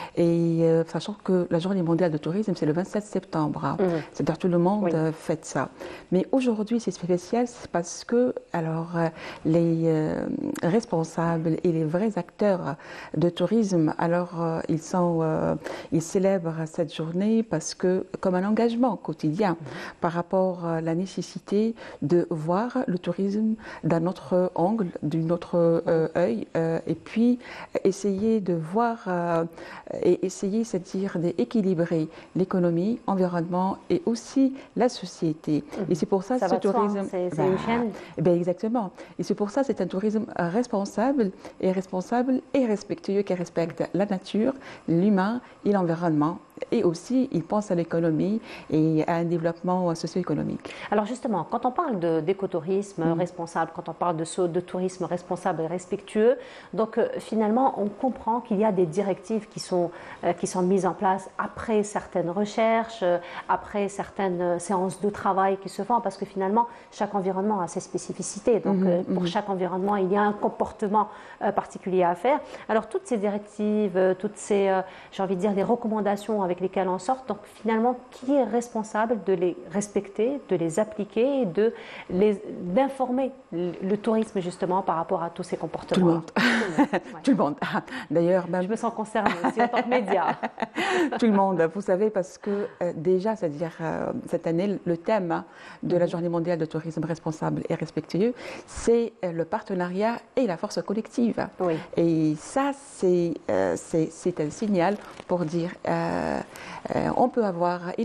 Et euh, sachant que la Journée mondiale de tourisme, c'est le vingt-sept septembre, mmh. c'est-à-dire tout le monde oui. euh, fête ça. Mais aujourd'hui, c'est spécial parce que alors les euh, responsables et les vrais acteurs de tourisme, alors euh, ils sont, euh, ils célèbrent cette journée parce que comme un engagement quotidien mmh. par rapport à la nécessité de voir le tourisme d'un autre angle, d'un autre euh, œil, euh, et puis essayer de voir euh, et essayer, c'est-à-dire d'équilibrer l'économie, l'environnement et aussi la société. Mmh. Et c'est pour ça, ça ce tourisme, c'est bah, une chaîne. Ben exactement. Et c'est pour ça, c'est un tourisme responsable et responsable et respectueux qui respecte la nature, l'humain et l'environnement. Et aussi, il pense à l'économie et à un développement socio-économique. Alors justement, quand on parle d'écotourisme mmh. responsable, quand on parle de, de tourisme responsable et respectueux, donc euh, finalement, on comprend qu'il y a des directives qui sont, euh, qui sont mises en place après certaines recherches, euh, après certaines euh, séances de travail qui se font, parce que finalement, chaque environnement a ses spécificités. Donc mmh, euh, pour mmh. chaque environnement, il y a un comportement euh, particulier à faire. Alors toutes ces directives, euh, toutes ces, euh, j'ai envie de dire, les recommandations avec lesquelles on sort, donc finalement, qui est responsable de les respecter, de les appliquer et de les, d'informer le tourisme justement par rapport à tous ces comportements? Tout le monde. Tout le monde. Ouais. Tout le monde. D'ailleurs, même... je me sens concernée aussi en tant que média. Tout le monde, vous savez, parce que euh, déjà, c'est-à-dire euh, cette année, le thème de la Journée mondiale de tourisme responsable et respectueux, c'est euh, le partenariat et la force collective. Oui. Et ça, c'est, euh, c'est, c'est un signal pour dire euh, euh, on peut avoir une économie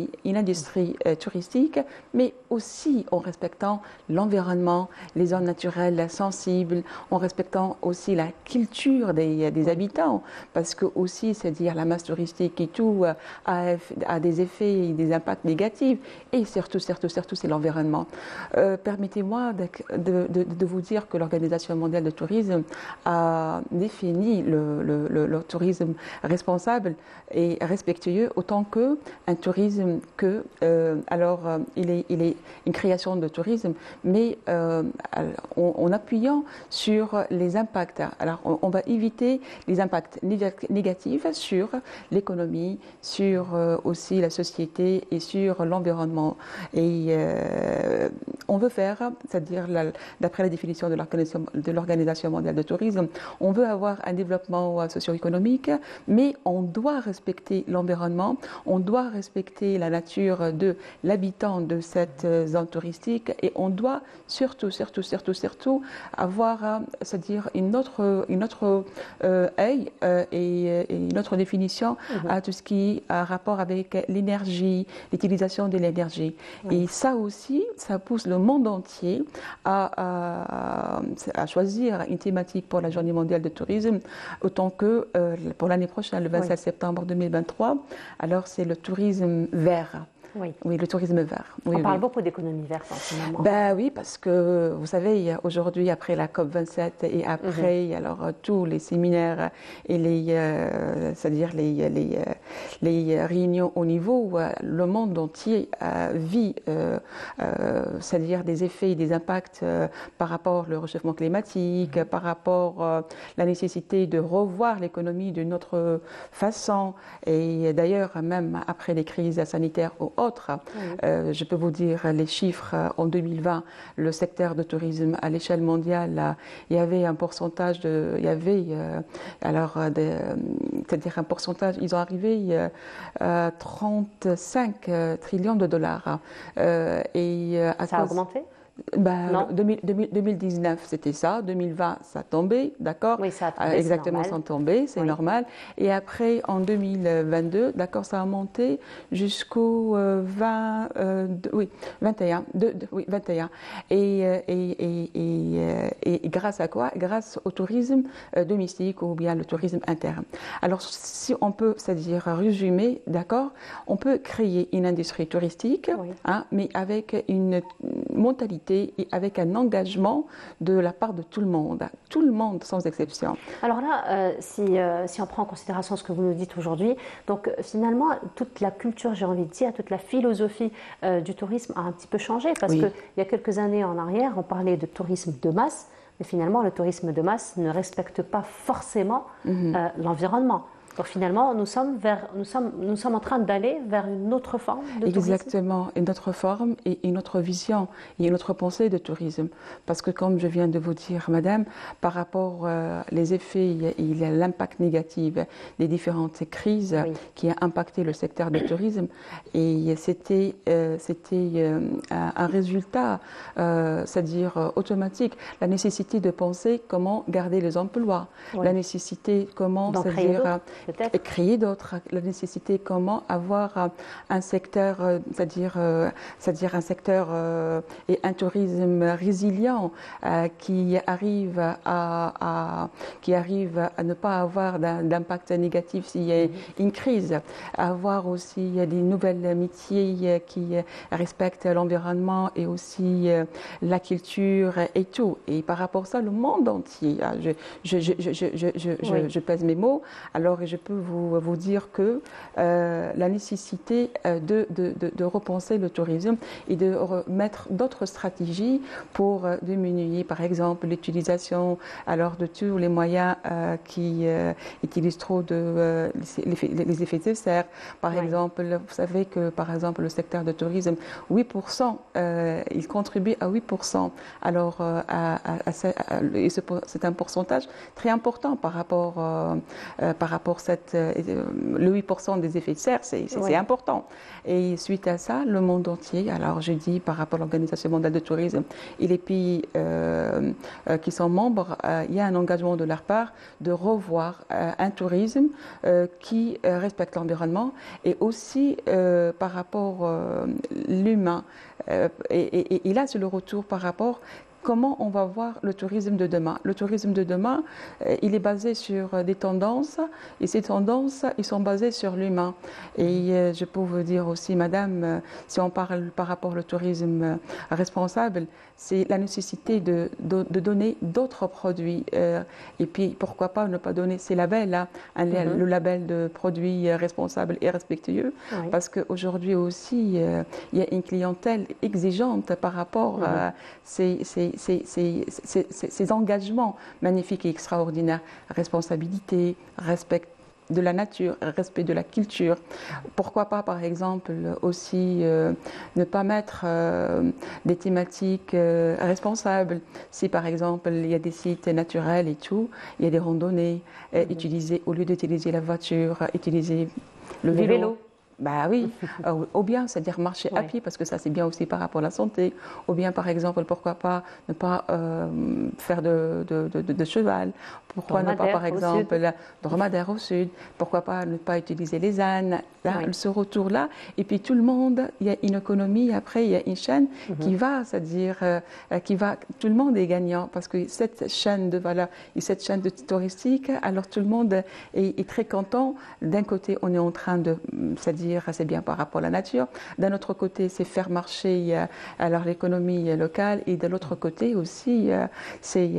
créer une industrie euh, touristique, mais aussi en respectant l'environnement, les zones naturelles sensibles, en respectant aussi la culture des, des habitants, parce que aussi, c'est-à-dire la masse touristique et tout, euh, a, a des effets et des impacts négatifs, et surtout, surtout, surtout, c'est l'environnement. Euh, permettez-moi de, de, de, de vous dire que l'Organisation mondiale de tourisme a défini le, le, le, le tourisme responsable et respectueux autant que un tourisme que, euh, alors, euh, il, est, il est une création de tourisme, mais euh, en, en appuyant sur les impacts. Alors, on, on va éviter les impacts négatifs sur l'économie, sur euh, aussi la société et sur l'environnement. Et euh, on veut faire, c'est-à-dire d'après la définition de l'Organisation mondiale de tourisme, on veut avoir un développement socio-économique, mais on doit respecter l'environnement, on doit respecter la nature de l'habitant de cette zone touristique et on doit surtout, surtout, surtout, surtout avoir, c'est-à-dire une autre, une autre euh, œil euh, et, et une autre définition mmh. à tout ce qui a rapport avec l'énergie, l'utilisation de l'énergie. Mmh. Et ça aussi, ça pousse le monde entier à, à, à choisir une thématique pour la Journée mondiale de tourisme, autant que euh, pour l'année prochaine, le vingt-sept oui. septembre deux mille vingt-trois. Alors, c'est le tourisme vert. Oui. oui, le tourisme vert. Oui, On parle oui. beaucoup d'économie verte en ce moment. Ben oui, parce que vous savez, aujourd'hui, après la COP vingt-sept et après, mm-hmm. alors tous les séminaires et les, euh, c'est-à-dire les, les, les réunions au niveau où le monde entier euh, vit, euh, euh, c'est-à-dire des effets et des impacts euh, par rapport au réchauffement climatique, mm-hmm. par rapport à euh, la nécessité de revoir l'économie d'une autre façon. Et d'ailleurs, même après les crises sanitaires ou autres, Oui. Euh, je peux vous dire les chiffres. En deux mille vingt, le secteur de tourisme à l'échelle mondiale, là, il y avait un pourcentage de, il y avait euh, alors, c'est-à-dire un pourcentage, ils ont arrivé à trente-cinq trillions de dollars. Euh, et à ça cause... a augmenté? Ben, deux mille dix-neuf, c'était ça. deux mille vingt, ça tombait, d'accord? Oui, ça a tombé, euh, Exactement, ça a tombé, c'est oui. normal. Et après, en deux mille vingt-deux, d'accord, ça a monté jusqu'au euh, vingt, euh, oui, vingt et un. De, de, oui, vingt et un. Et, et, et, et, et, et grâce à quoi? Grâce au tourisme euh, domestique ou bien le tourisme interne. Alors, si on peut, c'est-à-dire résumer, d'accord, on peut créer une industrie touristique, oui. hein, mais avec une mentalité et avec un engagement de la part de tout le monde, tout le monde sans exception. Alors là, euh, si, euh, si on prend en considération ce que vous nous dites aujourd'hui, donc finalement, toute la culture, j'ai envie de dire, toute la philosophie euh, du tourisme a un petit peu changé, parce oui. qu'il y a quelques années en arrière, on parlait de tourisme de masse, mais finalement, le tourisme de masse ne respecte pas forcément mm-hmm. euh, l'environnement. Donc finalement, nous sommes, vers, nous sommes, nous sommes en train d'aller vers une autre forme de tourisme. Exactement, une autre forme et une autre vision et une autre pensée de tourisme. Parce que comme je viens de vous dire, madame, par rapport euh, les effets et l'impact négatif des différentes crises oui. qui ont impacté le secteur du tourisme, et c'était euh, c'était euh, un résultat, euh, c'est-à-dire euh, automatique, la nécessité de penser comment garder les emplois, oui. la nécessité comment, c'est-à-dire Peut-être. créer d'autres, la nécessité comment avoir un secteur, c'est-à-dire, c'est-à-dire un secteur et un tourisme résilient qui arrive à, à, qui arrive à ne pas avoir d'impact négatif s'il y a une crise, avoir aussi des nouvelles métiers qui respectent l'environnement et aussi la culture et tout. Et par rapport à ça, le monde entier, je, je, je, je, je, je, je, oui. je pèse mes mots, alors je peux vous, vous dire que euh, la nécessité de, de, de, de repenser le tourisme et de mettre d'autres stratégies pour euh, diminuer, par exemple, l'utilisation alors de tous les moyens euh, qui euh, utilisent trop de euh, les, les effets de serre. Par oui. exemple, vous savez que par exemple le secteur de tourisme, huit pour cent, euh, il contribue à huit pour cent. Alors, euh, à, à, à, à, et c'est un pourcentage très important par rapport, euh, euh, par rapport cette, le huit pour cent des effets de serre, c'est oui. important. Et suite à ça, le monde entier, alors je dis par rapport à l'Organisation mondiale du tourisme et les pays euh, euh, qui sont membres, euh, il y a un engagement de leur part de revoir euh, un tourisme euh, qui euh, respecte l'environnement et aussi euh, par rapport à euh, l'humain. Euh, et, et, et là, c'est le retour par rapport comment on va voir le tourisme de demain. Le tourisme de demain, euh, il est basé sur des tendances, et ces tendances, ils sont basées sur l'humain. Et euh, je peux vous dire aussi, madame, euh, si on parle par rapport au tourisme euh, responsable, c'est la nécessité de, de, de donner d'autres produits. Euh, et puis, pourquoi pas ne pas donner ces labels, là, un, mm-hmm. le label de produits responsables et respectueux, oui. parce qu'aujourd'hui aussi, euh, il y a une clientèle exigeante par rapport mm-hmm. à ces, ces Ces, ces, ces, ces engagements magnifiques et extraordinaires, responsabilité, respect de la nature, respect de la culture. Pourquoi pas, par exemple, aussi euh, ne pas mettre euh, des thématiques euh, responsables. Si, par exemple, il y a des sites naturels et tout, il y a des randonnées, euh, mmh. utiliser, au lieu d'utiliser la voiture, utiliser le vélo. vélo. Bah oui, ou bien, c'est-à-dire marcher ouais. à pied, parce que ça c'est bien aussi par rapport à la santé, ou bien par exemple, pourquoi pas ne pas euh, faire de, de, de, de cheval, pourquoi ne pas par exemple, de dromadaire au sud, pourquoi pas ne pas utiliser les ânes, là, oui. ce retour-là, et puis tout le monde, il y a une économie, après il y a une chaîne mm-hmm. qui va, c'est-à-dire, euh, qui va, tout le monde est gagnant, parce que cette chaîne de valeur et cette chaîne de touristique, alors tout le monde est, est très content. D'un côté, on est en train de, c'est-à-dire c'est bien par rapport à la nature. D'un autre côté, c'est faire marcher euh, alors l'économie locale, et de l'autre côté aussi, euh, c'est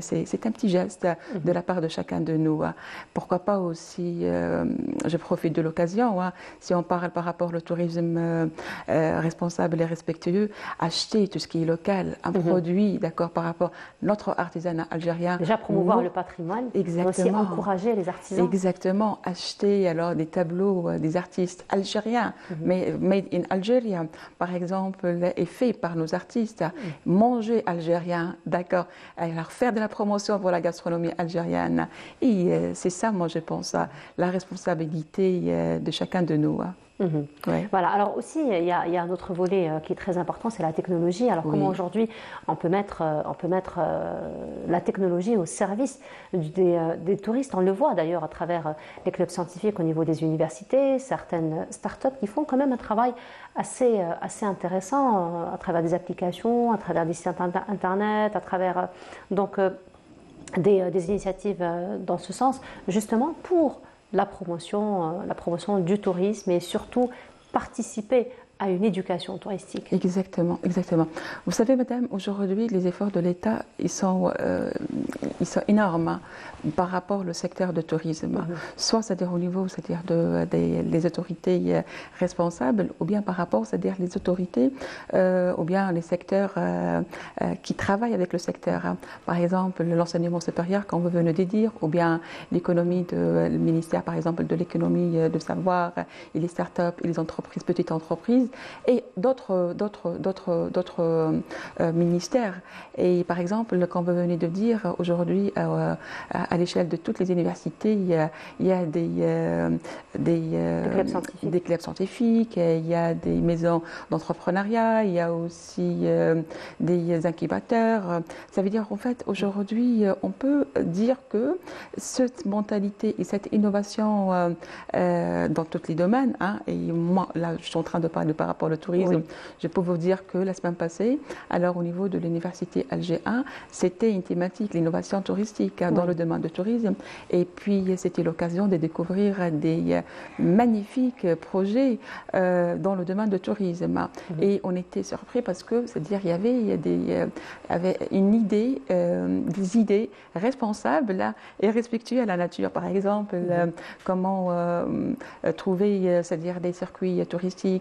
un petit geste mm-hmm. de la part de chacun de nous. Hein. Pourquoi pas aussi, euh, je profite de l'occasion, hein, si on parle par rapport au tourisme euh, euh, responsable et respectueux, acheter tout ce qui est local, un mm-hmm. produit, d'accord, par rapport à notre artisanat algérien. Déjà promouvoir nous, le patrimoine, exactement. Mais aussi encourager les artisans. Exactement, acheter alors des tableaux euh, des artistes algérien, mm-hmm. mais made in Algeria, par exemple, est fait par nos artistes. Mm-hmm. Manger algérien, d'accord. Alors faire de la promotion pour la gastronomie algérienne. Et euh, c'est ça, moi, je pense, à la responsabilité euh, de chacun de nous. Hein. Mmh. Ouais. Voilà. Alors aussi, il y, a, il y a un autre volet euh, qui est très important, c'est la technologie. Alors oui. comment aujourd'hui on peut mettre, euh, on peut mettre euh, la technologie au service des, euh, des touristes. On le voit d'ailleurs à travers euh, les clubs scientifiques au niveau des universités, certaines startups qui font quand même un travail assez, euh, assez intéressant euh, à travers des applications, à travers des sites internet, à travers euh, donc euh, des, euh, des initiatives euh, dans ce sens, justement pour la promotion, euh, la promotion du tourisme et surtout participer à une éducation touristique. Exactement, exactement. Vous savez, madame, aujourd'hui, les efforts de l'État, ils sont, euh, ils sont énormes hein, par rapport au secteur de tourisme. Mm-hmm. Soit, c'est-à-dire au niveau, c'est-à-dire de, des les autorités responsables, ou bien par rapport, c'est-à-dire les autorités, euh, ou bien les secteurs euh, euh, qui travaillent avec le secteur. Hein. Par exemple, l'enseignement supérieur, comme vous venez de dire, ou bien l'économie, de, le ministère, par exemple, de l'économie de savoir, et les startups, et les entreprises, petites entreprises, et d'autres d'autres d'autres d'autres euh, ministères. Et par exemple, comme vous venez de dire, aujourd'hui, euh, à, à l'échelle de toutes les universités, il y a, il y a des, euh, des, euh, des, clubs scientifiques. des clubs scientifiques, il y a des maisons d'entrepreneuriat, il y a aussi euh, des incubateurs. Ça veut dire qu'en fait, aujourd'hui, on peut dire que cette mentalité et cette innovation euh, euh, dans tous les domaines, hein, et moi, là, je suis en train de parler par rapport au tourisme, oui. je peux vous dire que la semaine passée, alors au niveau de l'université Alger un, c'était une thématique, l'innovation touristique hein, oui. dans le domaine du tourisme. Et puis, c'était l'occasion de découvrir des euh, magnifiques projets euh, dans le domaine du tourisme. Mm-hmm. Et on était surpris parce que, c'est-à-dire, il y avait, il y a des, euh, avait une idée, euh, des idées responsables là, et respectueuses à la nature. Par exemple, mm-hmm. euh, comment euh, trouver, c'est-à-dire des circuits touristiques mm-hmm. naturels.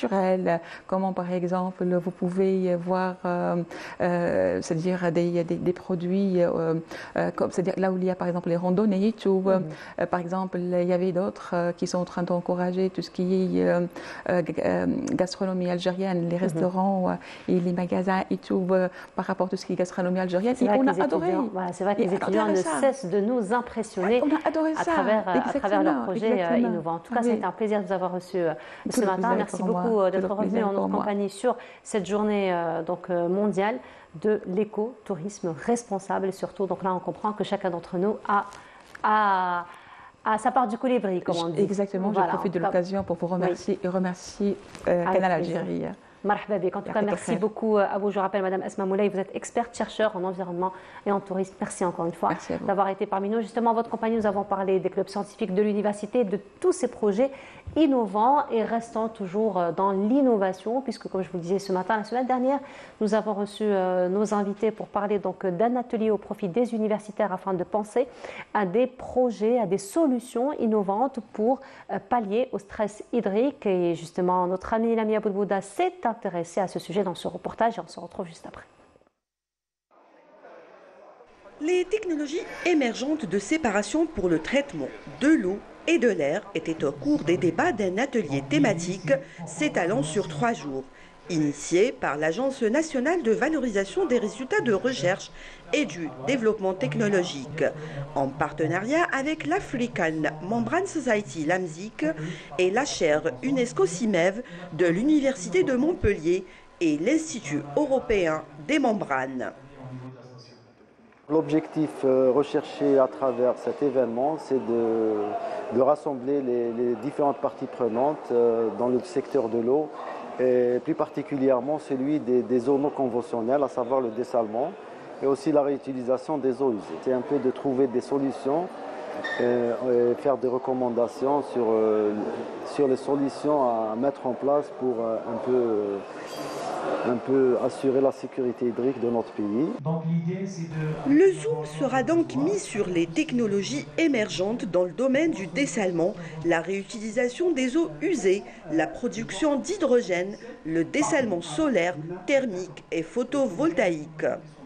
naturel, comment par exemple vous pouvez voir, euh, euh, c'est-à-dire des, des, des produits, euh, euh, comme, c'est-à-dire là où il y a par exemple les randonnées, ou, mm-hmm. euh, par exemple il y avait d'autres euh, qui sont en train d'encourager tout ce qui est euh, euh, gastronomie algérienne, les restaurants mm-hmm. euh, et les magasins et tout, euh, par rapport à tout ce qui est gastronomie algérienne. Et on a adoré. Voilà, c'est vrai que les étudiants ne ça. cessent de nous impressionner on a adoré à, ça. travers, à travers leurs projets exactement. innovants. En tout cas, oui. c'était un plaisir de vous avoir reçu euh, ce matin. Merci beaucoup moi. d'être revenu en notre moi. compagnie sur cette journée euh, donc, euh, mondiale de l'écotourisme responsable. Et surtout, donc là, on comprend que chacun d'entre nous a, a, a sa part du colibri, comme on dit. Exactement. Voilà, je profite de l'occasion pour vous remercier oui. et remercier euh, Canal Algérie. Marhaba bik. En tout cas, merci beaucoup à vous. Je rappelle, Madame Asma Moulay, vous êtes experte chercheur en environnement et en tourisme. Merci encore une fois d'avoir été parmi nous. Justement, votre compagnie, nous avons parlé des clubs scientifiques de l'université, de tous ces projets innovants et restant toujours dans l'innovation, puisque comme je vous le disais ce matin, la semaine dernière, nous avons reçu euh, nos invités pour parler donc d'un atelier au profit des universitaires afin de penser à des projets, à des solutions innovantes pour euh, pallier au stress hydrique. Et justement, notre ami Lamia Boudbouda s'est intéressé à ce sujet dans ce reportage et on se retrouve juste après. Les technologies émergentes de séparation pour le traitement de l'eau et de l'air étaient au cours des débats d'un atelier thématique s'étalant sur trois jours, initié par l'Agence nationale de valorisation des résultats de recherche et du développement technologique, en partenariat avec l'African Membrane Society Lamzik et la chaire UNESCO CIMEV de l'Université de Montpellier et l'Institut européen des membranes. L'objectif recherché à travers cet événement, c'est de, de rassembler les, les différentes parties prenantes dans le secteur de l'eau, et plus particulièrement celui des, des eaux non conventionnelles, à savoir le dessalement, et aussi la réutilisation des eaux usées. C'est un peu de trouver des solutions et, et faire des recommandations sur, euh, sur les solutions à mettre en place pour euh, un peu... Euh, un peu assurer la sécurité hydrique de notre pays. Donc, l'idée, c'est de... Le zoom sera donc mis sur les technologies émergentes dans le domaine du dessalement, la réutilisation des eaux usées, la production d'hydrogène, le dessalement solaire, thermique et photovoltaïque.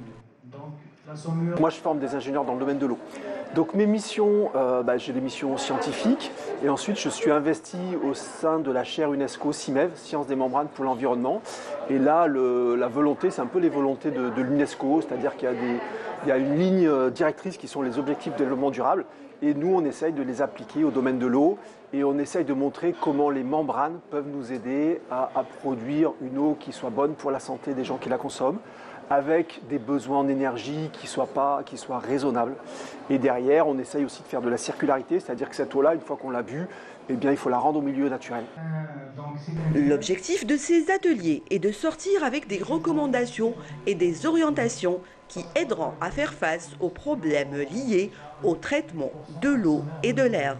Moi, je forme des ingénieurs dans le domaine de l'eau. Donc mes missions, euh, bah, j'ai des missions scientifiques et ensuite je suis investi au sein de la chaire UNESCO CIMEV, Sciences des membranes pour l'environnement. Et là, le, la volonté, c'est un peu les volontés de, de l'UNESCO, c'est-à-dire qu'il y a, des, il y a une ligne directrice qui sont les objectifs de développement durable. Et nous, on essaye de les appliquer au domaine de l'eau et on essaye de montrer comment les membranes peuvent nous aider à, à produire une eau qui soit bonne pour la santé des gens qui la consomment, avec des besoins en énergie qui soient, pas, qui soient raisonnables. Et derrière, on essaye aussi de faire de la circularité, c'est-à-dire que cette eau-là, une fois qu'on l'a bu, eh bien, il faut la rendre au milieu naturel. L'objectif de ces ateliers est de sortir avec des recommandations et des orientations qui aideront à faire face aux problèmes liés au traitement de l'eau et de l'air.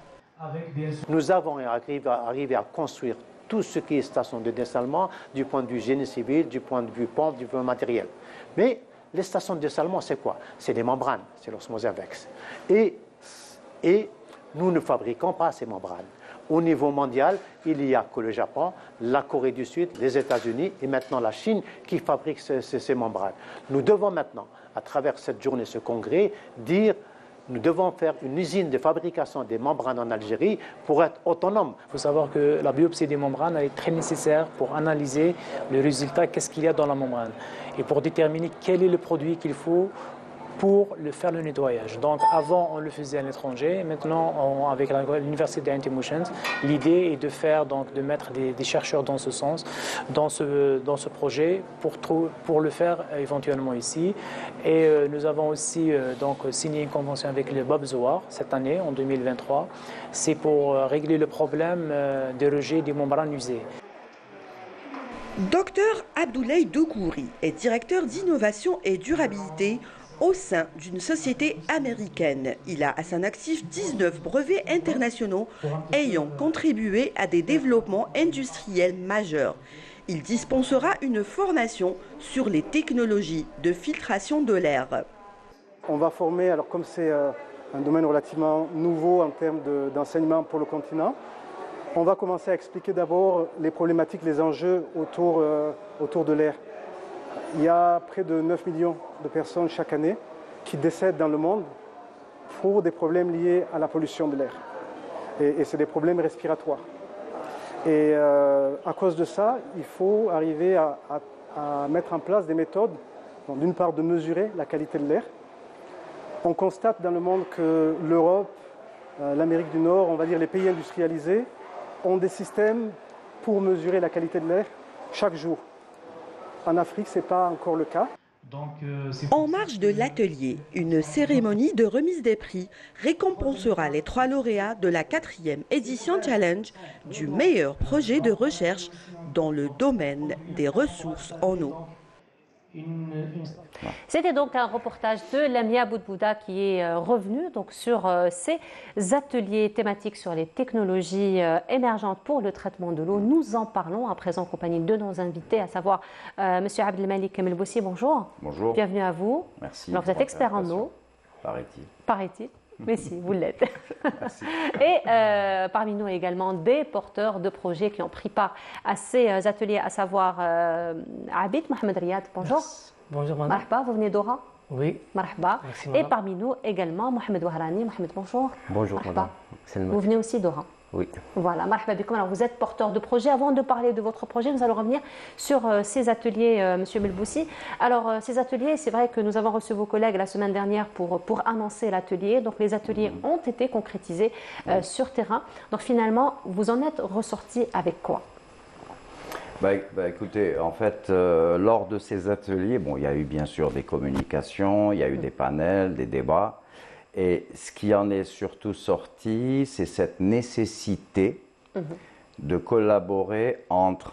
Nous avons arrivé à construire tout ce qui est station de dessalement du point de vue génie civil, du point de vue pompe, du point de vue matériel. Mais les stations de dessalement, c'est quoi? C'est des membranes, c'est l'osmose inverse. Et, et nous ne fabriquons pas ces membranes. Au niveau mondial, il n'y a que le Japon, la Corée du Sud, les États-Unis et maintenant la Chine qui fabriquent ces, ces, ces membranes. Nous devons maintenant, à travers cette journée, ce congrès, dire nous devons faire une usine de fabrication des membranes en Algérie pour être autonome. Il faut savoir que la biopsie des membranes est très nécessaire pour analyser le résultat, qu'est-ce qu'il y a dans la membrane, et pour déterminer quel est le produit qu'il faut pour le faire le nettoyage. Donc avant, on le faisait à l'étranger. Maintenant, on, avec l'université d'Antimotions, l'idée est de faire, donc, de mettre des, des chercheurs dans ce sens, dans ce, dans ce projet, pour, pour le faire euh, éventuellement ici. Et euh, nous avons aussi euh, donc, signé une convention avec le Bob Zohar cette année, en deux mille vingt-trois. C'est pour euh, régler le problème euh, des rejets des membranes usées. Docteur Abdoulaye Doukouri est directeur d'innovation et durabilité au sein d'une société américaine. Il a à son actif dix-neuf brevets internationaux ayant contribué à des développements industriels majeurs. Il dispensera une formation sur les technologies de filtration de l'air. On va former, alors comme c'est un domaine relativement nouveau en termes d'enseignement pour le continent, On va commencer à expliquer d'abord les problématiques, les enjeux autour, euh, autour de l'air. Il y a près de neuf millions de personnes chaque année qui décèdent dans le monde pour des problèmes liés à la pollution de l'air. Et, et c'est des problèmes respiratoires. Et euh, à cause de ça, il faut arriver à, à, à mettre en place des méthodes, d'une part de mesurer la qualité de l'air. On constate dans le monde que l'Europe, euh, l'Amérique du Nord, on va dire les pays industrialisés, ont des systèmes pour mesurer la qualité de l'air chaque jour. En Afrique, ce n'est pas encore le cas. Donc, euh, en marge de l'atelier, une cérémonie de remise des prix récompensera les trois lauréats de la quatrième édition Challenge du meilleur projet de recherche dans le domaine des ressources en eau. C'était donc un reportage de Lamia Boudbouda qui est revenu donc sur ces ateliers thématiques sur les technologies émergentes pour le traitement de l'eau. Nous en parlons à présent en compagnie de nos invités, à savoir euh, M. Abdelmalik Melboussi. Bonjour. Bonjour. Bienvenue à vous. Merci. Alors, vous êtes expert en eau. Paraît-il. Paraît-il. Mais si, vous l'êtes. Et euh, parmi nous également des porteurs de projets qui ont pris part à ces ateliers, à savoir euh, Abid Mohamed Riyad. Bonjour. Merci. Bonjour madame. Marhaba, vous venez d'Ora? Oui. Marhaba. Merci, et parmi nous également Mohamed Wahrani. Mohamed, bonjour. Bonjour Marhaba. madame. Vous venez aussi d'Ora? Oui. Voilà, marhaba bikoum. Alors vous êtes porteur de projet. Avant de parler de votre projet, nous allons revenir sur euh, ces ateliers, euh, Monsieur Melboussi. Alors euh, ces ateliers, c'est vrai que nous avons reçu vos collègues la semaine dernière pour, pour annoncer l'atelier. Donc les ateliers mmh. ont été concrétisés euh, mmh. sur terrain. Donc finalement, vous en êtes ressorti avec quoi? Bah, bah, écoutez, en fait, euh, lors de ces ateliers, bon, il y a eu bien sûr des communications, il y a eu mmh. des panels, des débats. Et ce qui en est surtout sorti, c'est cette nécessité mmh. de collaborer entre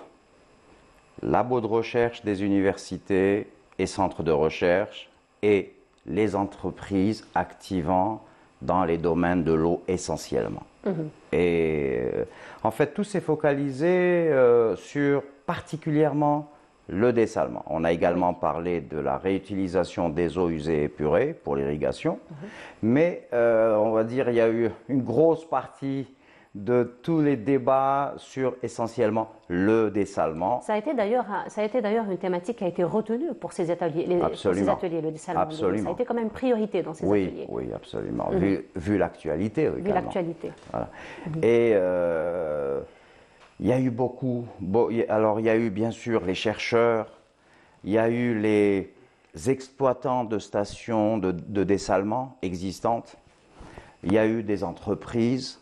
labos de recherche des universités et centres de recherche et les entreprises activant dans les domaines de l'eau essentiellement. Mmh. Et euh, en fait, tout s'est focalisé euh, sur particulièrement le dessalement. On a également parlé de la réutilisation des eaux usées et épurées pour l'irrigation, mmh. mais euh, on va dire il y a eu une grosse partie de tous les débats sur essentiellement le dessalement. Ça a été d'ailleurs, ça a été d'ailleurs une thématique qui a été retenue pour ces ateliers, les, pour ces ateliers, le dessalement. Absolument. Ça a été quand même priorité dans ces oui, ateliers. Oui, absolument. Mmh. Vu, vu l'actualité également. Vu l'actualité. Voilà. Mmh. Et euh, il y a eu beaucoup, beau, alors il y a eu bien sûr les chercheurs, il y a eu les exploitants de stations de, de dessalement existantes, il y a eu des entreprises,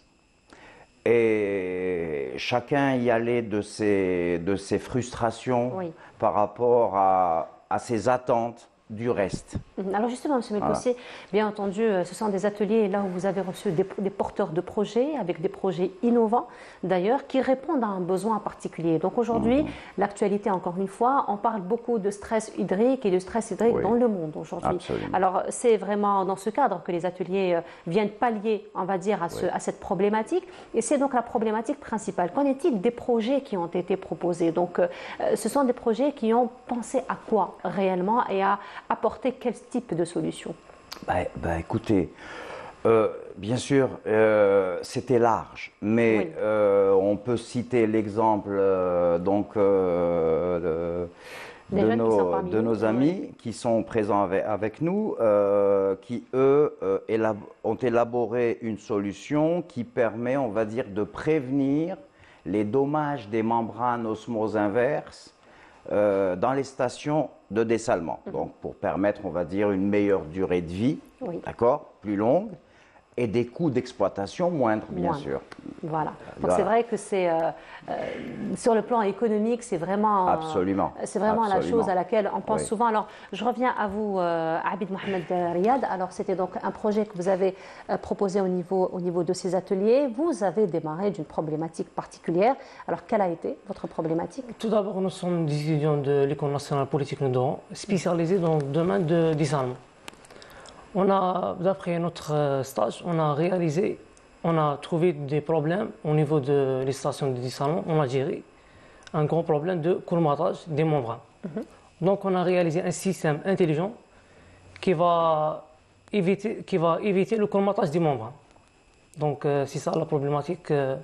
et chacun y allait de ses, de ses frustrations oui. par rapport à, à ses attentes du reste. Alors justement, M. Melboussi, voilà. bien entendu, ce sont des ateliers là où vous avez reçu des, des porteurs de projets, avec des projets innovants d'ailleurs, qui répondent à un besoin particulier. Donc aujourd'hui, mmh. l'actualité, encore une fois, on parle beaucoup de stress hydrique et de stress hydrique oui. dans le monde aujourd'hui. Alors c'est vraiment dans ce cadre que les ateliers viennent pallier, on va dire, à, ce, oui. à cette problématique. Et c'est donc la problématique principale. Qu'en est-il des projets qui ont été proposés? Donc euh, ce sont des projets qui ont pensé à quoi réellement et à apporter quel type de solution? bah, bah, Écoutez, euh, bien sûr, euh, c'était large, mais oui. euh, on peut citer l'exemple euh, donc euh, de, de, nos, de nos amis oui. qui sont présents avec, avec nous, euh, qui eux euh, élab ont élaboré une solution qui permet, on va dire, de prévenir les dommages des membranes osmose inverse Euh, dans les stations de dessalement, mmh. donc pour permettre, on va dire, une meilleure durée de vie, oui. d'accord, plus longue, et des coûts d'exploitation moindres, bien Moindre. sûr. Voilà. Donc voilà. c'est vrai que c'est euh, euh, sur le plan économique, c'est vraiment, Absolument. Euh, c'est vraiment Absolument. la chose à laquelle on pense oui. souvent. Alors, je reviens à vous, euh, Abid Mohamed Riyad. Alors, c'était donc un projet que vous avez euh, proposé au niveau, au niveau de ces ateliers. Vous avez démarré d'une problématique particulière. Alors, quelle a été votre problématique? Tout d'abord, nous sommes des étudiants de l'École nationale polytechnique d'Oran, spécialisés dans le domaine de dessalement. On a, d'après notre stage, on a réalisé, on a trouvé des problèmes au niveau de les stations de dessalement en Algérie, un gros problème de colmatage des membranes. Mm-hmm. Donc on a réalisé un système intelligent qui va éviter, qui va éviter le colmatage des membranes. Donc euh, c'est ça la problématique euh,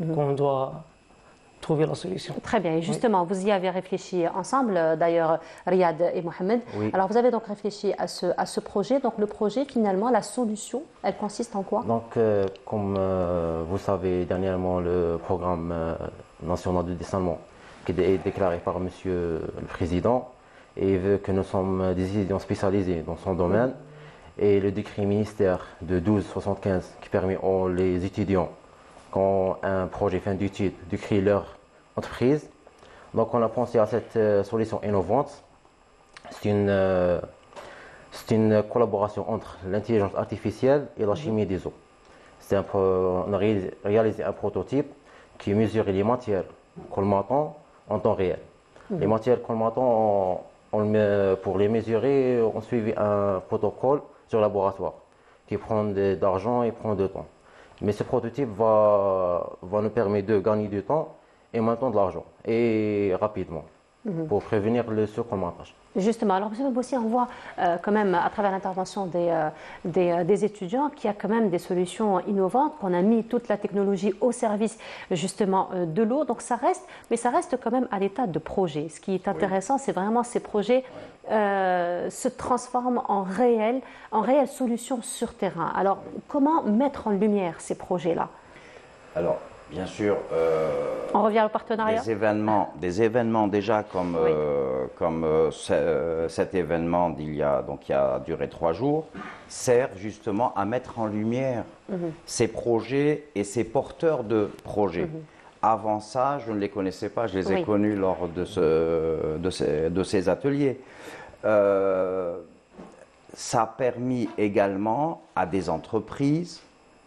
mmh. qu'on doit trouver la solution. Très bien. Et justement, oui. vous y avez réfléchi ensemble, d'ailleurs, Riyad et Mohamed. Oui. Alors, vous avez donc réfléchi à ce, à ce projet. Donc, le projet, finalement, la solution, elle consiste en quoi? Donc, euh, comme euh, vous savez, dernièrement, le programme euh, national de dessalement qui est déclaré par Monsieur le Président et veut que nous sommes des étudiants spécialisés dans son domaine. Oui. Et le décret ministère de douze soixante-quinze qui permet aux les étudiants qui ont un projet fin d'études de créer leur entreprise. Donc on a pensé à cette euh, solution innovante. C'est une, euh, c'est une collaboration entre l'intelligence artificielle et la chimie des eaux. C'est un, on a réalisé un prototype qui mesure les matières colmatantes en temps réel. Mmh. Les matières colmatantes, on, on, pour les mesurer, on suivit un protocole sur laboratoire qui prend de l'argent et prend de temps. Mais ce prototype va, va nous permettre de gagner du temps et maintenant de l'argent, et rapidement, mmh. pour prévenir le surcolmatage. Justement, alors M. Bossi, on voit euh, quand même à travers l'intervention des, euh, des, euh, des étudiants qu'il y a quand même des solutions innovantes, qu'on a mis toute la technologie au service justement euh, de l'eau. Donc ça reste, mais ça reste quand même à l'état de projet. Ce qui est intéressant, oui. c'est vraiment ces projets euh, se transforment en réelles en réelle solutions sur terrain. Alors comment mettre en lumière ces projets-là? Alors, bien sûr, euh, on revient au partenariat. Des événements, des événements déjà comme, oui. euh, comme euh, ce, euh, cet événement d'il y a, donc, qui a duré trois jours, servent justement à mettre en lumière mm-hmm. ces projets et ces porteurs de projets. Mm-hmm. Avant ça, je ne les connaissais pas, je les ai oui. connus lors de, ce, de, ces, de ces ateliers. Euh, ça a permis également à des entreprises.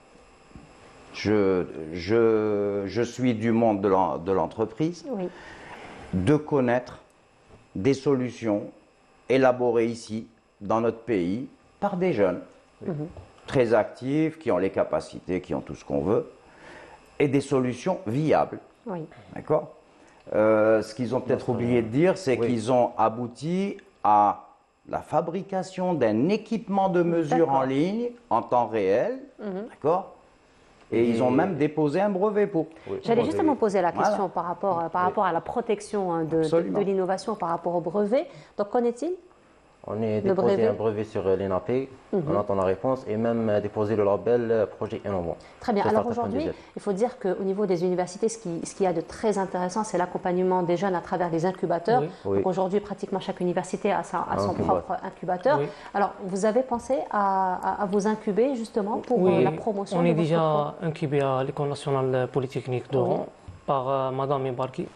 Je, je, je suis du monde de l'entreprise, oui. de connaître des solutions élaborées ici, dans notre pays, par des jeunes, mmh. très actifs, qui ont les capacités, qui ont tout ce qu'on veut, et des solutions viables. Oui. D'accord ? euh, Ce qu'ils ont peut-être oublié de dire, c'est oui. qu'ils ont abouti à la fabrication d'un équipement de mesure en ligne, en temps réel, mmh. d'accord ? Et ils ont même déposé un brevet pour. Oui. J'allais justement poser la question voilà. par, rapport, par oui. rapport à la protection de, de, de l'innovation par rapport au brevet. Donc, qu'en est-il? On a déposé brevet. un brevet sur l'E N A P, mm-hmm. on attend la réponse, et même déposé le label projet innovant. Très bien. Alors aujourd'hui, il faut dire qu'au niveau des universités, ce qu'il ce qui y a de très intéressant, c'est l'accompagnement des jeunes à travers les incubateurs. Oui. Oui. Donc aujourd'hui, pratiquement chaque université a, sa, a son incubateur. propre incubateur. Oui. Alors, vous avez pensé à, à, à vous incuber justement pour oui. la promotion? On de est déjà propre... incubé à l'École nationale polytechnique d'Oran oui. par euh, Madame Ibarki.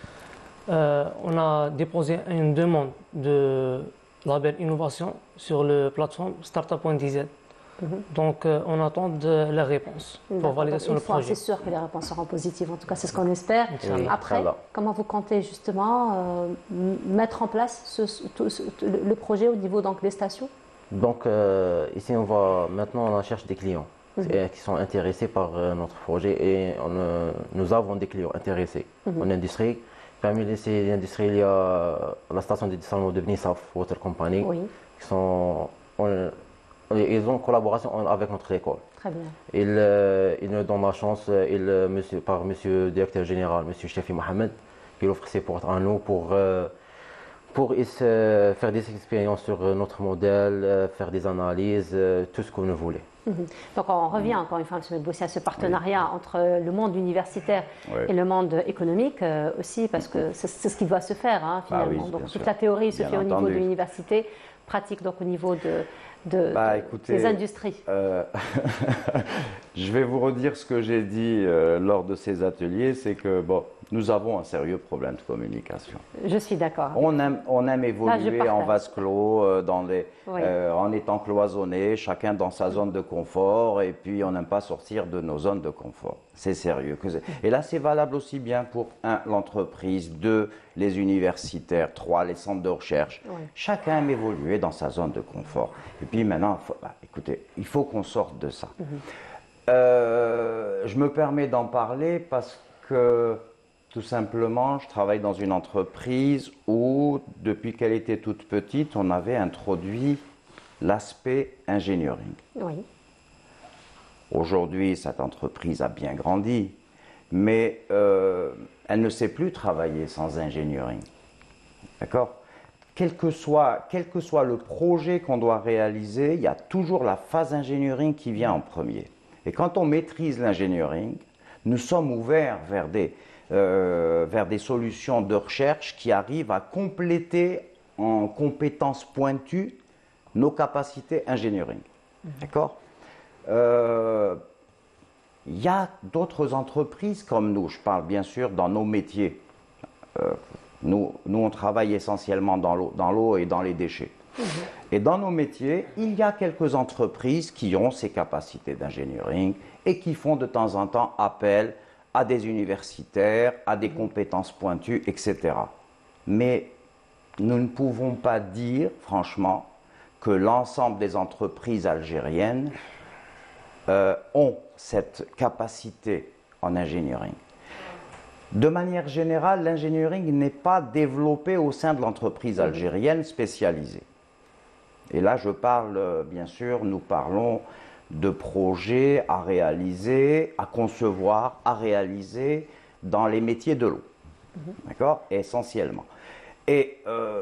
Euh, on a déposé une demande de label innovation sur la plateforme startup point d z. Mm-hmm. Donc, euh, on attend de la réponse pour validation du projet. C'est sûr que les réponses seront positives. En tout cas, c'est ce qu'on espère. Oui. Après, voilà. comment vous comptez justement euh, mettre en place ce, ce, ce, le projet au niveau donc, des stations? Donc, euh, ici, on va maintenant on cherche des clients mm-hmm. qui sont intéressés par euh, notre projet et on, euh, nous avons des clients intéressés mm-hmm. en industrie. Parmi ces industries, il y a la station de dessalement de Bnisaf Water Company, oui. qui sont, on, ils ont en collaboration avec notre école. Très bien. Ils, euh, ils nous donnent la chance, ils, monsieur, par monsieur le directeur général, monsieur Shafi Mohamed, qui offre ses portes à nous pour, euh, pour euh, faire des expériences sur notre modèle, euh, faire des analyses, euh, tout ce que vous voulez. Donc on revient encore une fois, M. Bossi, à ce partenariat oui. entre le monde universitaire oui. et le monde économique euh, aussi, parce que c'est ce qui doit se faire hein, finalement. Ah oui, donc toute sûr. la théorie se bien fait entendu. au niveau de l'université, pratique donc au niveau de, de, bah, de écoutez, des industries. Euh, je vais vous redire ce que j'ai dit euh, lors de ces ateliers, c'est que bon, nous avons un sérieux problème de communication. Je suis d'accord. On aime, on aime évoluer Là, en vase clos, euh, dans les, oui. euh, en étant cloisonné, chacun dans sa zone de confort, et puis on n'aime pas sortir de nos zones de confort. C'est sérieux. Et là, c'est valable aussi bien pour un, l'entreprise, deux, les universitaires, trois, les centres de recherche. Oui. Chacun aime évoluer dans sa zone de confort. Et puis maintenant, faut, bah, écoutez, il faut qu'on sorte de ça. Mm-hmm. euh, je me permets d'en parler parce que tout simplement, je travaille dans une entreprise où, depuis qu'elle était toute petite, on avait introduit l'aspect engineering. Oui. Aujourd'hui, cette entreprise a bien grandi, mais euh, elle ne sait plus travailler sans engineering. D'accord ? Quel que soit, quel que soit le projet qu'on doit réaliser, il y a toujours la phase engineering qui vient en premier. Et quand on maîtrise l'engineering, nous sommes ouverts vers des, euh, vers des solutions de recherche qui arrivent à compléter en compétences pointues nos capacités engineering. Mmh. D'accord ? euh, Il y a d'autres entreprises comme nous, je parle bien sûr dans nos métiers. Euh, nous, nous, on travaille essentiellement dans l'eau, dans l'eau et dans les déchets. Mmh. Et dans nos métiers, il y a quelques entreprises qui ont ces capacités d'engineering et qui font de temps en temps appel à des universitaires, à des compétences pointues, et cetera. Mais nous ne pouvons pas dire, franchement, que l'ensemble des entreprises algériennes euh, ont cette capacité en engineering. De manière générale, l'engineering n'est pas développé au sein de l'entreprise algérienne spécialisée. Et là, je parle, bien sûr, nous parlons de projets à réaliser, à concevoir, à réaliser dans les métiers de l'eau. Mmh. D'accord ? Essentiellement. Et euh,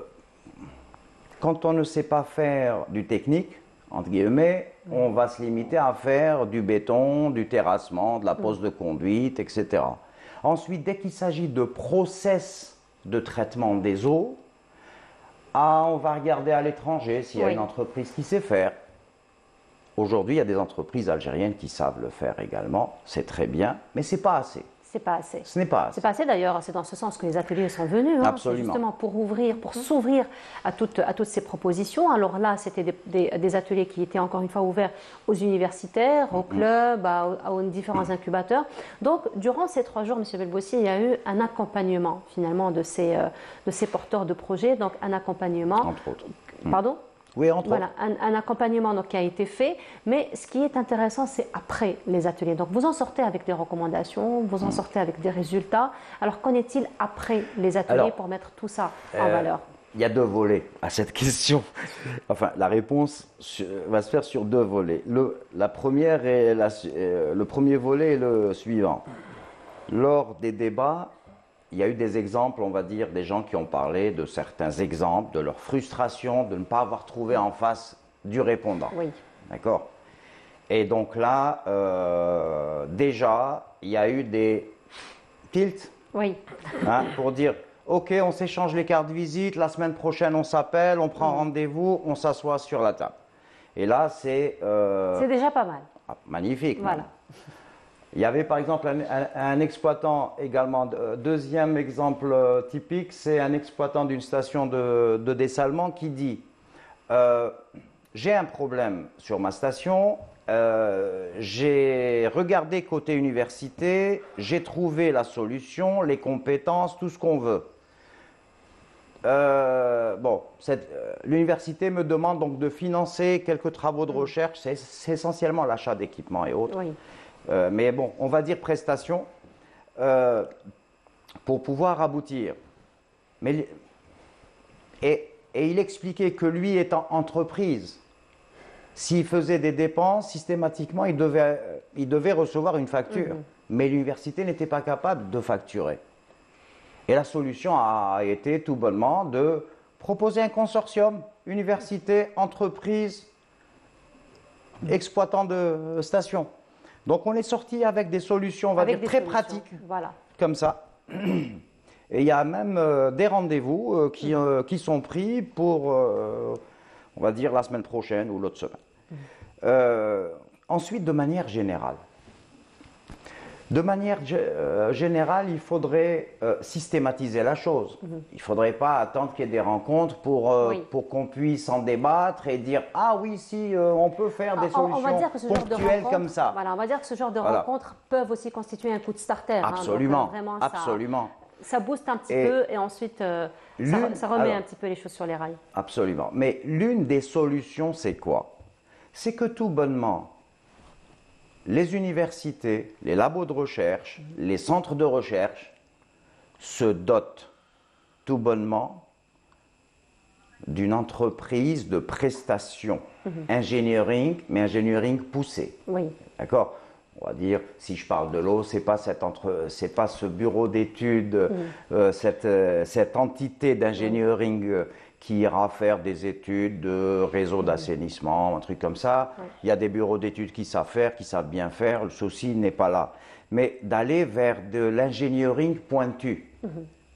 quand on ne sait pas faire du technique, entre guillemets, mmh. on va se limiter à faire du béton, du terrassement, de la pose mmh. de conduite, et cetera. Ensuite, dès qu'il s'agit de process de traitement des eaux, ah, on va regarder à l'étranger s'il y a oui. une entreprise qui sait faire. Aujourd'hui, il y a des entreprises algériennes qui savent le faire également, c'est très bien, mais ce n'est pas assez. C'est pas assez. Ce n'est pas assez. C'est pas assez d'ailleurs, c'est dans ce sens que les ateliers sont venus. Hein, Absolument. Justement pour ouvrir, pour s'ouvrir à toutes, à toutes ces propositions. Alors là, c'était des, des, des ateliers qui étaient encore une fois ouverts aux universitaires, aux clubs, à, aux différents incubateurs. Donc, durant ces trois jours, M. Belbossi, il y a eu un accompagnement finalement de ces, euh, de ces porteurs de projets. Donc, un accompagnement. Entre autres. Pardon ? Oui, entre voilà, autres. Un, un accompagnement donc, qui a été fait, mais ce qui est intéressant, c'est après les ateliers. Donc, vous en sortez avec des recommandations, vous en sortez avec des résultats. Alors, qu'en est-il après les ateliers Alors, pour mettre tout ça en euh, valeur ? Il y a deux volets à cette question. Enfin, la réponse va se faire sur deux volets. Le, la première est la, euh, le premier volet est le suivant. Lors des débats, il y a eu des exemples, on va dire, des gens qui ont parlé de certains exemples, de leur frustration de ne pas avoir trouvé en face du répondant. Oui. D'accord ? Et donc là, euh, déjà, il y a eu des tilts. Oui. Hein, pour dire, OK, on s'échange les cartes de visite, la semaine prochaine, on s'appelle, on prend mmh. rendez-vous, on s'assoit sur la table. Et là, c'est... Euh, c'est déjà pas mal. Ah, magnifique. Voilà. Même. Il y avait par exemple un, un, un exploitant également, deuxième exemple typique, c'est un exploitant d'une station de, de dessalement qui dit euh, « J'ai un problème sur ma station, euh, j'ai regardé côté université, j'ai trouvé la solution, les compétences, tout ce qu'on veut. Euh, bon, euh, l'université me demande donc de financer quelques travaux de recherche, c'est essentiellement l'achat d'équipements et autres. Oui. Euh, mais bon, on va dire prestations euh, pour pouvoir aboutir. Mais, et, et il expliquait que lui étant entreprise, s'il faisait des dépenses, systématiquement, il devait, il devait recevoir une facture. Mmh. Mais l'université n'était pas capable de facturer. Et la solution a été tout bonnement de proposer un consortium, université, entreprise, exploitant de station. Donc on est sorti avec des solutions, on va avec dire, très solutions. pratiques, voilà. comme ça. Et il y a même euh, des rendez-vous euh, qui, euh, qui sont pris pour, euh, on va dire, la semaine prochaine ou l'autre semaine. Mmh. Euh, ensuite, de manière générale. De manière euh, générale, il faudrait euh, systématiser la chose. Mmh. Il ne faudrait pas attendre qu'il y ait des rencontres pour, euh, oui. pour qu'on puisse en débattre et dire « Ah oui, si, euh, on peut faire des on, solutions on va dire que ce ponctuelles genre de comme ça. » Voilà, on va dire que ce genre de voilà. rencontres peuvent aussi constituer un coup de starter. Absolument, hein, donc, euh, vraiment, absolument. Ça, ça booste un petit et peu et ensuite euh, ça, ça remet alors, un petit peu les choses sur les rails. Absolument. Mais l'une des solutions, c'est quoi? C'est que tout bonnement, les universités, les labos de recherche, les centres de recherche se dotent tout bonnement d'une entreprise de prestation, mmh. engineering, mais engineering poussé. Oui. D'accord? On va dire, si je parle de l'eau, c'est pas cette entre, c'est pas ce bureau d'études, mmh. euh, cette, euh, cette entité d'engineering euh, qui ira faire des études de réseau mmh. d'assainissement, un truc comme ça. Mmh. Il y a des bureaux d'études qui savent faire, qui savent bien faire. Le souci n'est pas là. Mais d'aller vers de l'engineering pointu. Mmh.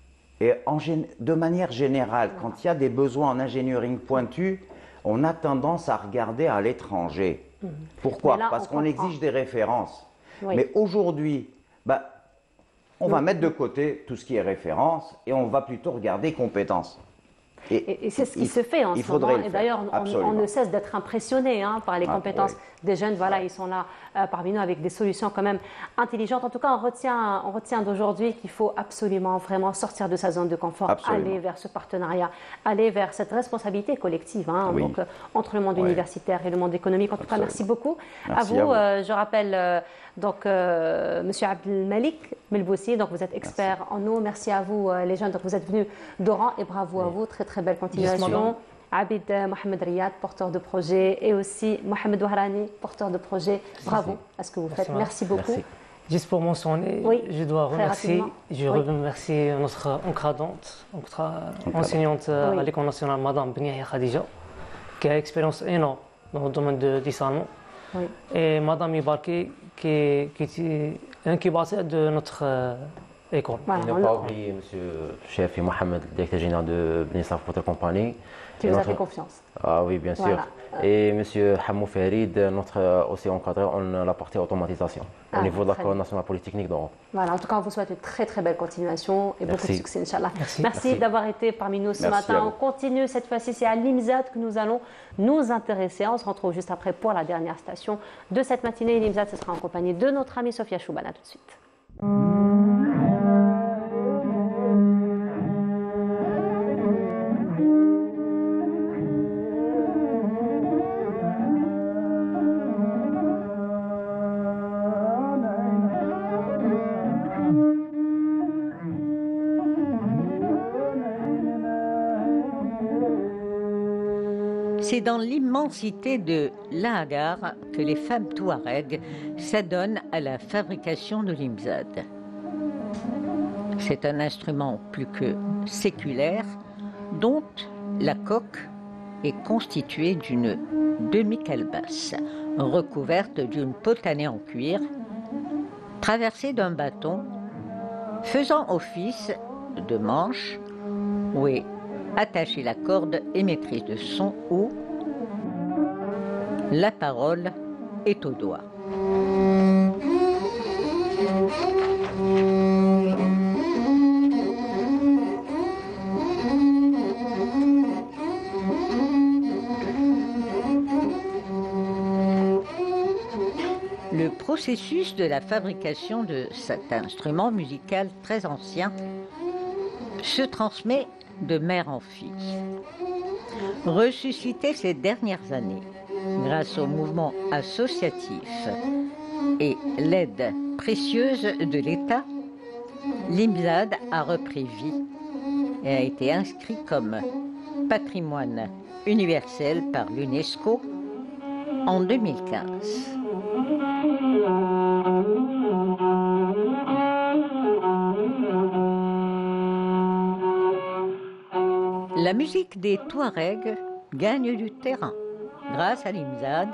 Et en, de manière générale, mmh. quand il y a des besoins en engineering pointu, on a tendance à regarder à l'étranger. Mmh. Pourquoi? Là, Parce qu'on exige des références. Oui. Mais aujourd'hui, bah, on mmh. va mettre de côté tout ce qui est référence et on va plutôt regarder compétences. Et, et, et c'est ce qui il, se fait en ce moment. Et d'ailleurs, on, on ne cesse d'être impressionné hein, par les ah, compétences oui. des jeunes. Voilà, ils sont là euh, parmi nous avec des solutions quand même intelligentes. En tout cas, on retient, on retient d'aujourd'hui qu'il faut absolument vraiment sortir de sa zone de confort, absolument. aller vers ce partenariat, aller vers cette responsabilité collective hein, oui. donc, euh, entre le monde oui. universitaire et le monde économique. En absolument. tout cas, merci beaucoup merci à vous. À vous. Euh, je rappelle euh, donc euh, M. Abdelmalik Melboussi, donc vous êtes expert merci. en eau. Merci à vous euh, les jeunes. Donc vous êtes venus d'Oran et bravo oui. à vous. Très très belle continuation. Abid Mohamed Riyad, porteur de projet, et aussi Mohamed Wahrani, porteur de projet. Bravo merci. à ce que vous faites. Merci, merci beaucoup. Merci. Juste pour mentionner, oui, je dois remercier, je oui. remercie notre encadrante, notre enseignante oui. à l'École nationale, Madame Beniya Khadija, qui a une expérience énorme dans le domaine de discernement. Oui. Et Madame Ibarki, qui, qui est incubateur de notre euh, école. Voilà, il ne pas oublier M. Chefi Mohamed, directeur général de Benisaf Water Company. Qui vous notre... a fait confiance. Ah oui, bien voilà. sûr. Et M. Hamou Farid, notre aussi encadré en la partie automatisation, ah, au niveau de la coordination polytechnique d'Europe. Voilà, en tout cas, on vous souhaite une très très belle continuation et Merci. beaucoup de succès, Inch'Allah. Merci, Merci, Merci. d'avoir été parmi nous ce Merci matin. On continue cette fois-ci, c'est à l'IMSAD que nous allons nous intéresser. On se retrouve juste après pour la dernière station de cette matinée. L'IMSAD, ce sera en compagnie de notre amie Sophia Choubana. Tout de suite. C'est dans l'immensité de l'Agar que les femmes touaregs s'adonnent à la fabrication de l'imzad. C'est un instrument plus que séculaire dont la coque est constituée d'une demi-calebasse recouverte d'une potanée en cuir, traversée d'un bâton, faisant office de manche où est attachée la corde émettrice de son ou la parole est au doigt. Le processus de la fabrication de cet instrument musical très ancien se transmet de mère en fille. Ressuscité ces dernières années grâce au mouvement associatif et l'aide précieuse de l'État, l'imzad a repris vie et a été inscrit comme patrimoine universel par l'UNESCO en deux mille quinze. La musique des Touaregs gagne du terrain grâce à l'imzad.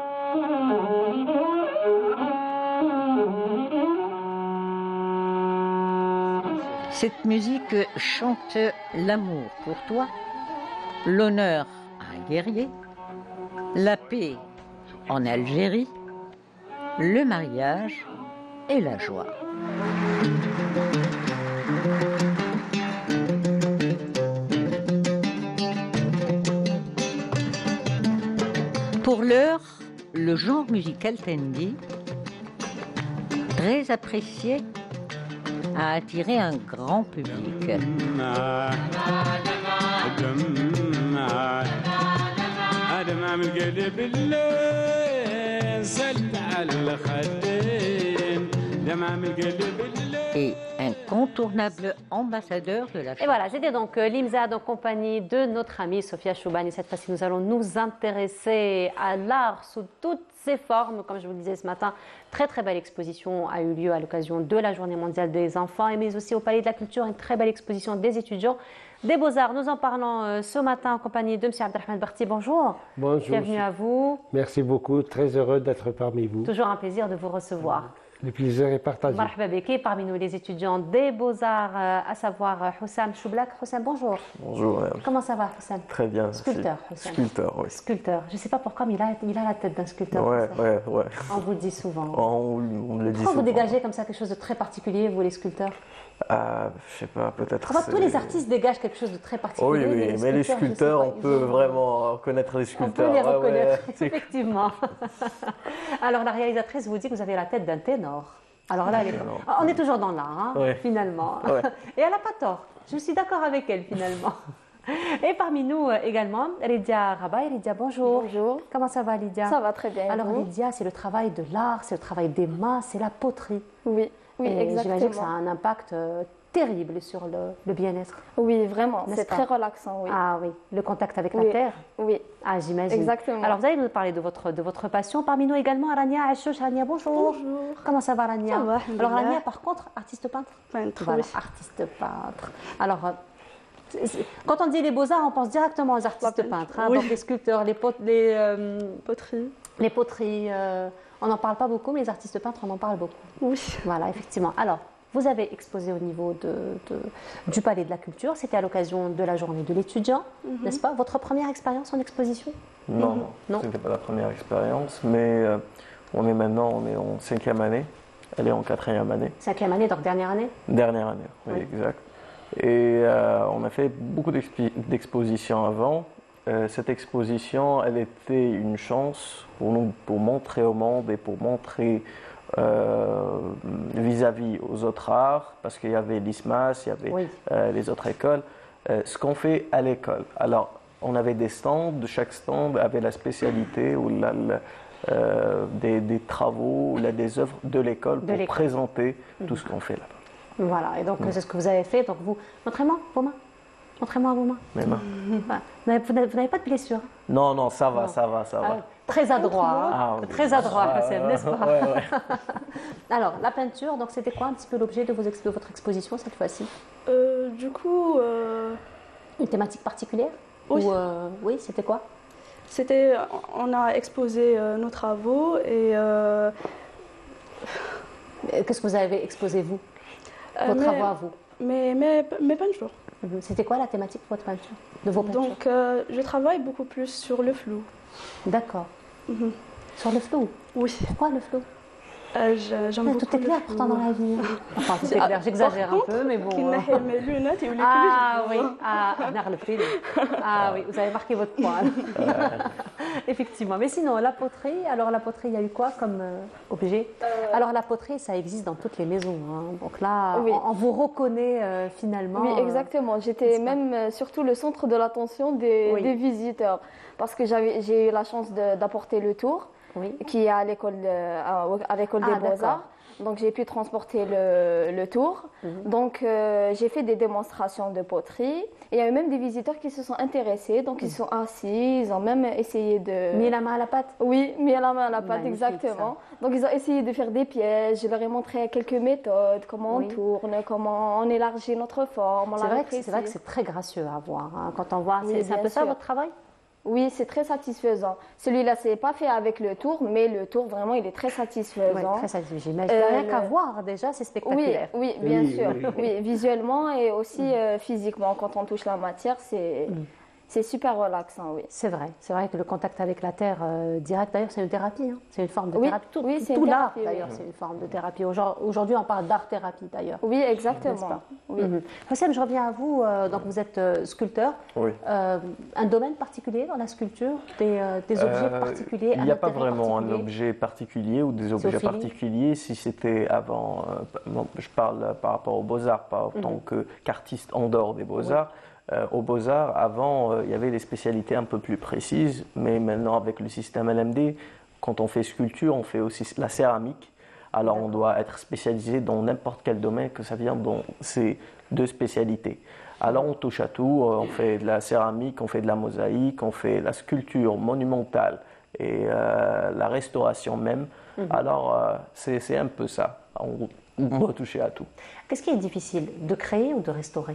Cette musique chante l'amour pour toi, l'honneur à un guerrier, la paix en Algérie, le mariage et la joie. Pour l'heure, le genre musical tendi, très apprécié, a attiré un grand public. Et incontournable ambassadeur de la chanson. Et voilà, c'était donc euh, l'imzad en compagnie de notre amie Sophia Choubani. Cette fois-ci, nous allons nous intéresser à l'art sous toutes ses formes. Comme je vous le disais ce matin, très très belle exposition a eu lieu à l'occasion de la Journée mondiale des enfants, mais aussi au Palais de la Culture, une très belle exposition des étudiants des Beaux-Arts. Nous en parlons euh, ce matin en compagnie de M. Abdelrahman Barti. Bonjour. Bonjour. Bienvenue à vous. Merci beaucoup, très heureux d'être parmi vous. Toujours un plaisir de vous recevoir. Le plaisir est partagé. Marhaba beki, parmi nous les étudiants des Beaux-Arts, euh, à savoir euh, Hussam Choublak. Hussam, bonjour. Bonjour. Madame. Comment ça va, Hussam? Très bien. Sculpteur, Hussam. Sculpteur, oui. Sculpteur. Je ne sais pas pourquoi, mais il a, il a la tête d'un sculpteur. Ouais, ouais, ouais. On vous le dit souvent. On, on me le dit Pourquoi souvent. vous dégagez comme ça quelque chose de très particulier, vous les sculpteurs? Ah, je sais pas, peut-être. Enfin, tous les artistes dégagent quelque chose de très particulier. Oui, oui, mais les sculpteurs, on peut vraiment reconnaître les sculpteurs. On peut les ah, reconnaître, ouais. effectivement. Alors, la réalisatrice vous dit que vous avez la tête d'un ténor. Alors là, elle est... on est toujours dans l'art, hein, ouais. finalement. Ouais. Et elle n'a pas tort. Je suis d'accord avec elle, finalement. Et parmi nous euh, également, Lydia Rabaï. Lydia, bonjour. Bonjour. Comment ça va, Lydia? Ça va très bien. Alors, vous? Lydia, c'est le travail de l'art, c'est le travail des mains, c'est la poterie. Oui, oui, Et exactement. j'imagine que ça a un impact euh, terrible sur le, le bien-être. Oui, vraiment. N'est-ce C'est pas? très relaxant, oui. Ah oui, le contact avec Oui. la terre. Oui. Ah, j'imagine. Exactement. Alors, vous allez nous parler de votre, de votre passion. Parmi nous également, Rania Achouch. Rania, bonjour. Bonjour. Comment ça va, Rania? Ça va, Alors, alhamdoulilah. Rania, par contre, artiste peintre? Peintre, Voilà, oui. artiste peintre. Alors, euh, c'est- c'est- quand on dit les beaux-arts, on pense directement aux artistes peintres. Hein, Oui. donc, les sculpteurs, les, pot- les, euh, Poterie. les poteries. euh, on n'en parle pas beaucoup, mais les artistes peintres, on en parle beaucoup. Oui. Voilà, effectivement. Alors, vous avez exposé au niveau de, de- du Palais de la Culture. C'était à l'occasion de la journée de l'étudiant, Mhm. n'est-ce pas? Votre première expérience en exposition? Non, Mhm. non, ce n'était pas la première expérience, mais euh, on est maintenant, on est en cinquième année. Elle est en quatrième année. Cinquième année, donc dernière année? Dernière année, oui, Oui. exact. Et euh, on a fait beaucoup d'expi- d'expositions avant. Euh, cette exposition, elle était une chance pour nous, pour montrer au monde et pour montrer euh, vis-à-vis aux autres arts, parce qu'il y avait l'I S M A S, il y avait Oui. euh, les autres écoles, euh, ce qu'on fait à l'école. Alors, on avait des stands, de chaque stand avait la spécialité ou la, la, euh, des, des travaux ou la, des œuvres de l'école De pour l'école. présenter tout Mhm. ce qu'on fait là-bas. Voilà, et donc Mm. c'est ce que vous avez fait. Donc vous, montrez-moi vos mains. Montrez-moi vos mains. Mes mains. Voilà. Vous n'avez- vous n'avez vous n'avez pas de blessure. Non, non, ça va, Non. ça va, ça va. Ah, très adroit, hein. Ah, oui. Très adroit, Ah, Hassem, n'est-ce pas? ouais, ouais. Alors, la peinture, donc c'était quoi un petit peu l'objet de, vos ex- de votre exposition cette fois-ci? Euh, du coup, euh, Une thématique particulière? Oui. Ou, euh, oui, c'était quoi? c'était, on a exposé euh, nos travaux et euh, Euh, Qu'est-ce que vous avez exposé, vous? Euh, Vos mais- travaux à vous? mes, mes, mes peintures. Mhm. C'était quoi la thématique de votre peinture? De vos peintures? Donc, euh, je travaille beaucoup plus sur le flou. D'accord. Mhm. Sur le flou? Oui. Pourquoi le flou? Euh, je- j'aime Mais beaucoup tout est le clair flou. pourtant dans la vie. Enfin, tout est Ah, clair, j'exagère par un peu, mais bon. qu'il euh. n'a mes lunettes et Ah oui, ah, Abnar le Fil. Ah oui, vous avez marqué votre point. Effectivement. Mais sinon, la poterie, alors la poterie, il y a eu quoi comme euh, objet? Alors la poterie, ça existe dans toutes les maisons. hein. Donc là, Oui. on, on vous reconnaît euh, finalement. Oui, euh, exactement. J'étais n'est-ce pas? même euh, surtout le centre de l'attention des, Oui. des visiteurs parce que j'avais, j'ai eu la chance de- d'apporter le tour qui est à l'école, de- à, à l'école Ah, des Beaux-Arts. d'accord. Donc j'ai pu transporter le, le tour. Mhm. Donc euh, j'ai fait des démonstrations de poterie. Et il y a eu même des visiteurs qui se sont intéressés. Donc ils sont assis, ils ont même essayé de... Mis la main à la pâte? Oui, mis la main à la pâte, Magnifique, exactement. Donc ils ont essayé de faire des pièges. Je leur ai montré quelques méthodes, comment Oui. on tourne, comment on élargit notre forme. on C'est la vrai, que- c'est rétrécit. vrai que c'est très gracieux à voir. hein. Quand on voit, Oui, c'est c'est un bien peu ça sûr. votre travail? Oui, c'est très satisfaisant. Celui-là, c'est pas fait avec le tour, mais le tour, vraiment, il est très satisfaisant. Ouais, très satisfaisant. J'imagine. Euh, Rien qu'à le- voir déjà, c'est Oui, spectaculaire. oui, bien Oui, sûr. oui. Oui, visuellement et aussi euh, physiquement. Quand on touche la matière, c'est c'est super relaxant, oui. C'est vrai, c'est vrai que le contact avec la terre euh, direct, d'ailleurs, c'est une thérapie. hein. C'est une forme de Oui, thérapie. Tout, oui, c'est tout une l'art, thérapie, oui. d'ailleurs, c'est une forme de thérapie. Aujourd- Aujourd'hui, on parle d'art-thérapie, d'ailleurs. Oui, N'est-ce exactement. pas? Oui. Mhm. Hassem, je reviens à vous. euh, donc, vous êtes euh, sculpteur. Oui. Euh, un domaine particulier dans la sculpture? Des, euh, des objets Euh, particuliers? Il un n'y a pas intérêt vraiment un particulier objet particulier ou des objets au feeling. particuliers. Si c'était avant, euh, bon, je parle par rapport aux Beaux-Arts, pas en Mhm. tant que- qu'artiste en dehors des Beaux-Arts. Euh, aux Beaux-Arts, avant, euh, il y avait des spécialités un peu plus précises, mais maintenant, avec le système L M D, quand on fait sculpture, on fait aussi la céramique. Alors, on doit être spécialisé dans n'importe quel domaine, que ça vient dans ces deux spécialités. Alors, on touche à tout. euh, On fait de la céramique, on fait de la mosaïque, on fait de la sculpture monumentale, et euh, la restauration même. Mm-hmm. Alors, euh, c'est un peu ça. On, on doit toucher à tout. Qu'est-ce qui est difficile, de créer ou de restaurer?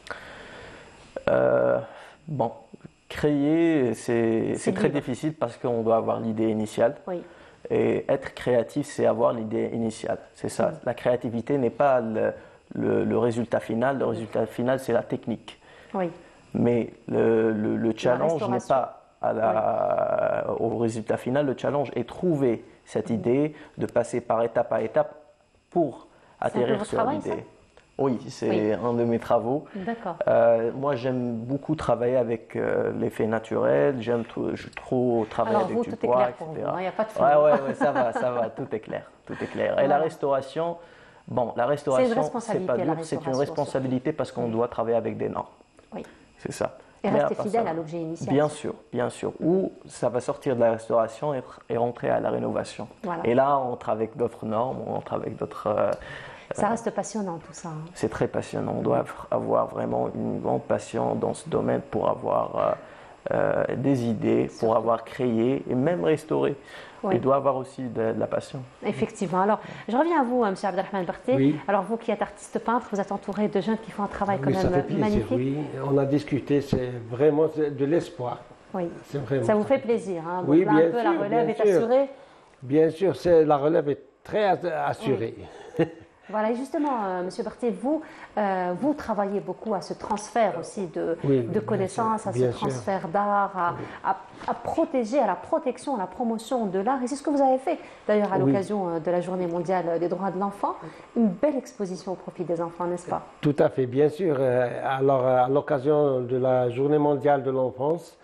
euh, Bon, créer, c'est très difficile parce qu'on doit avoir l'idée initiale. Oui. Et être créatif, c'est avoir l'idée initiale. C'est ça. Mm-hmm. La créativité n'est pas le, le, le résultat final. Le résultat final, c'est la technique. Oui. Mais le, le, le challenge n'est pas à la, oui. au résultat final. Le challenge est trouver cette mmh. idée, de passer par étape à étape pour atterrir sur l'idée. Oui, c'est oui. un de mes travaux. D'accord. Euh, moi, j'aime beaucoup travailler avec euh, l'effet naturel. J'aime trop travailler Alors, avec vous, du tout bois, est clair et cetera. Pour vous, il n'y a pas de ouais, ouais, ouais, ça va, ça va. Tout est clair, tout est clair. Et voilà. La restauration, bon, la restauration, c'est pas dur. C'est une responsabilité parce qu'on oui. doit travailler avec des normes. Oui. C'est ça. Et Mais rester fidèle à l'objet initial. Bien sûr, bien sûr. Ou ça va sortir de la restauration et, et rentrer à la rénovation. Voilà. Et là, on entre avec d'autres normes, on entre avec d'autres... Euh, ça reste passionnant tout ça. Hein. C'est très passionnant. On doit avoir vraiment une grande passion dans ce domaine pour avoir euh, euh, des idées, Surtout. pour avoir créé et même restauré. Oui. Il doit avoir aussi de, de la passion. Effectivement. Alors, je reviens à vous, M. Abdelrahman Barté. Oui. Alors, vous qui êtes artiste peintre, vous êtes entouré de jeunes qui font un travail quand oui, même ça fait plaisir, magnifique. Oui, on a discuté, c'est vraiment de l'espoir. Oui. Vraiment ça vous fait plaisir. Hein. Donc, oui, là, bien un peu, sûr. La relève est sûr. assurée. Bien sûr, la relève est très assurée. Oui. Voilà, et justement, euh, M. Barté, vous, euh, vous travaillez beaucoup à ce transfert aussi de, oui, de connaissances, sûr, à ce transfert d'art, à, oui. à, à protéger, à la protection, à la promotion de l'art. Et c'est ce que vous avez fait, d'ailleurs, à l'occasion oui. de la Journée mondiale des droits de l'enfant. Une belle exposition au profit des enfants, n'est-ce pas? Tout à fait, bien sûr. Alors, à l'occasion de la Journée mondiale de l'enfance,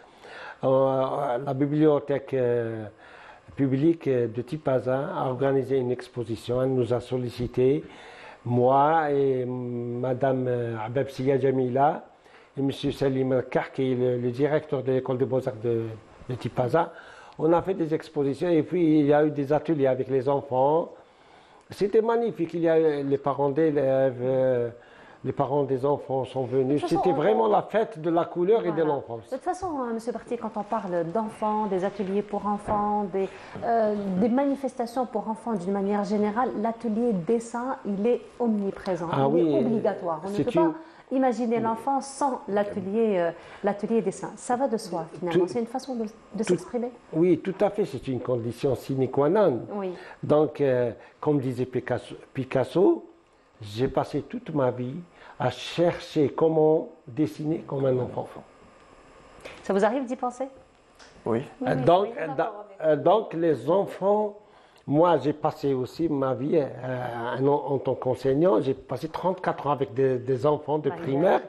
euh, la bibliothèque euh, public de Tipaza a organisé une exposition. Elle nous a sollicité, moi et Madame Ababsiya Jamila et M. Salim Al-Kar, qui est le, le directeur de l'école des beaux-arts de, de Tipaza. On a fait des expositions et puis il y a eu des ateliers avec les enfants. C'était magnifique. Il y a eu les parents d'élèves, euh, les parents des enfants sont venus. C'était vraiment la fête de la couleur voilà. et de l'enfance. De toute façon, hein, M. Barté, quand on parle d'enfants, des ateliers pour enfants, des, euh, des manifestations pour enfants d'une manière générale, l'atelier dessin, il est omniprésent, ah, il oui, est obligatoire. On ne peut une... pas imaginer l'enfant sans l'atelier euh, l'atelier dessin. Ça va de soi, finalement. C'est une façon de, de s'exprimer. Oui, tout à fait. C'est une condition sine qua non. Oui. Donc, euh, comme disait Picasso, Picasso j'ai passé toute ma vie à chercher comment dessiner comme un enfant. Ça vous arrive d'y penser? Oui. oui donc, oui, euh, donc, les enfants, moi j'ai passé aussi ma vie euh, en, en tant qu'enseignant, j'ai passé trente-quatre ans avec des, des enfants de primaire.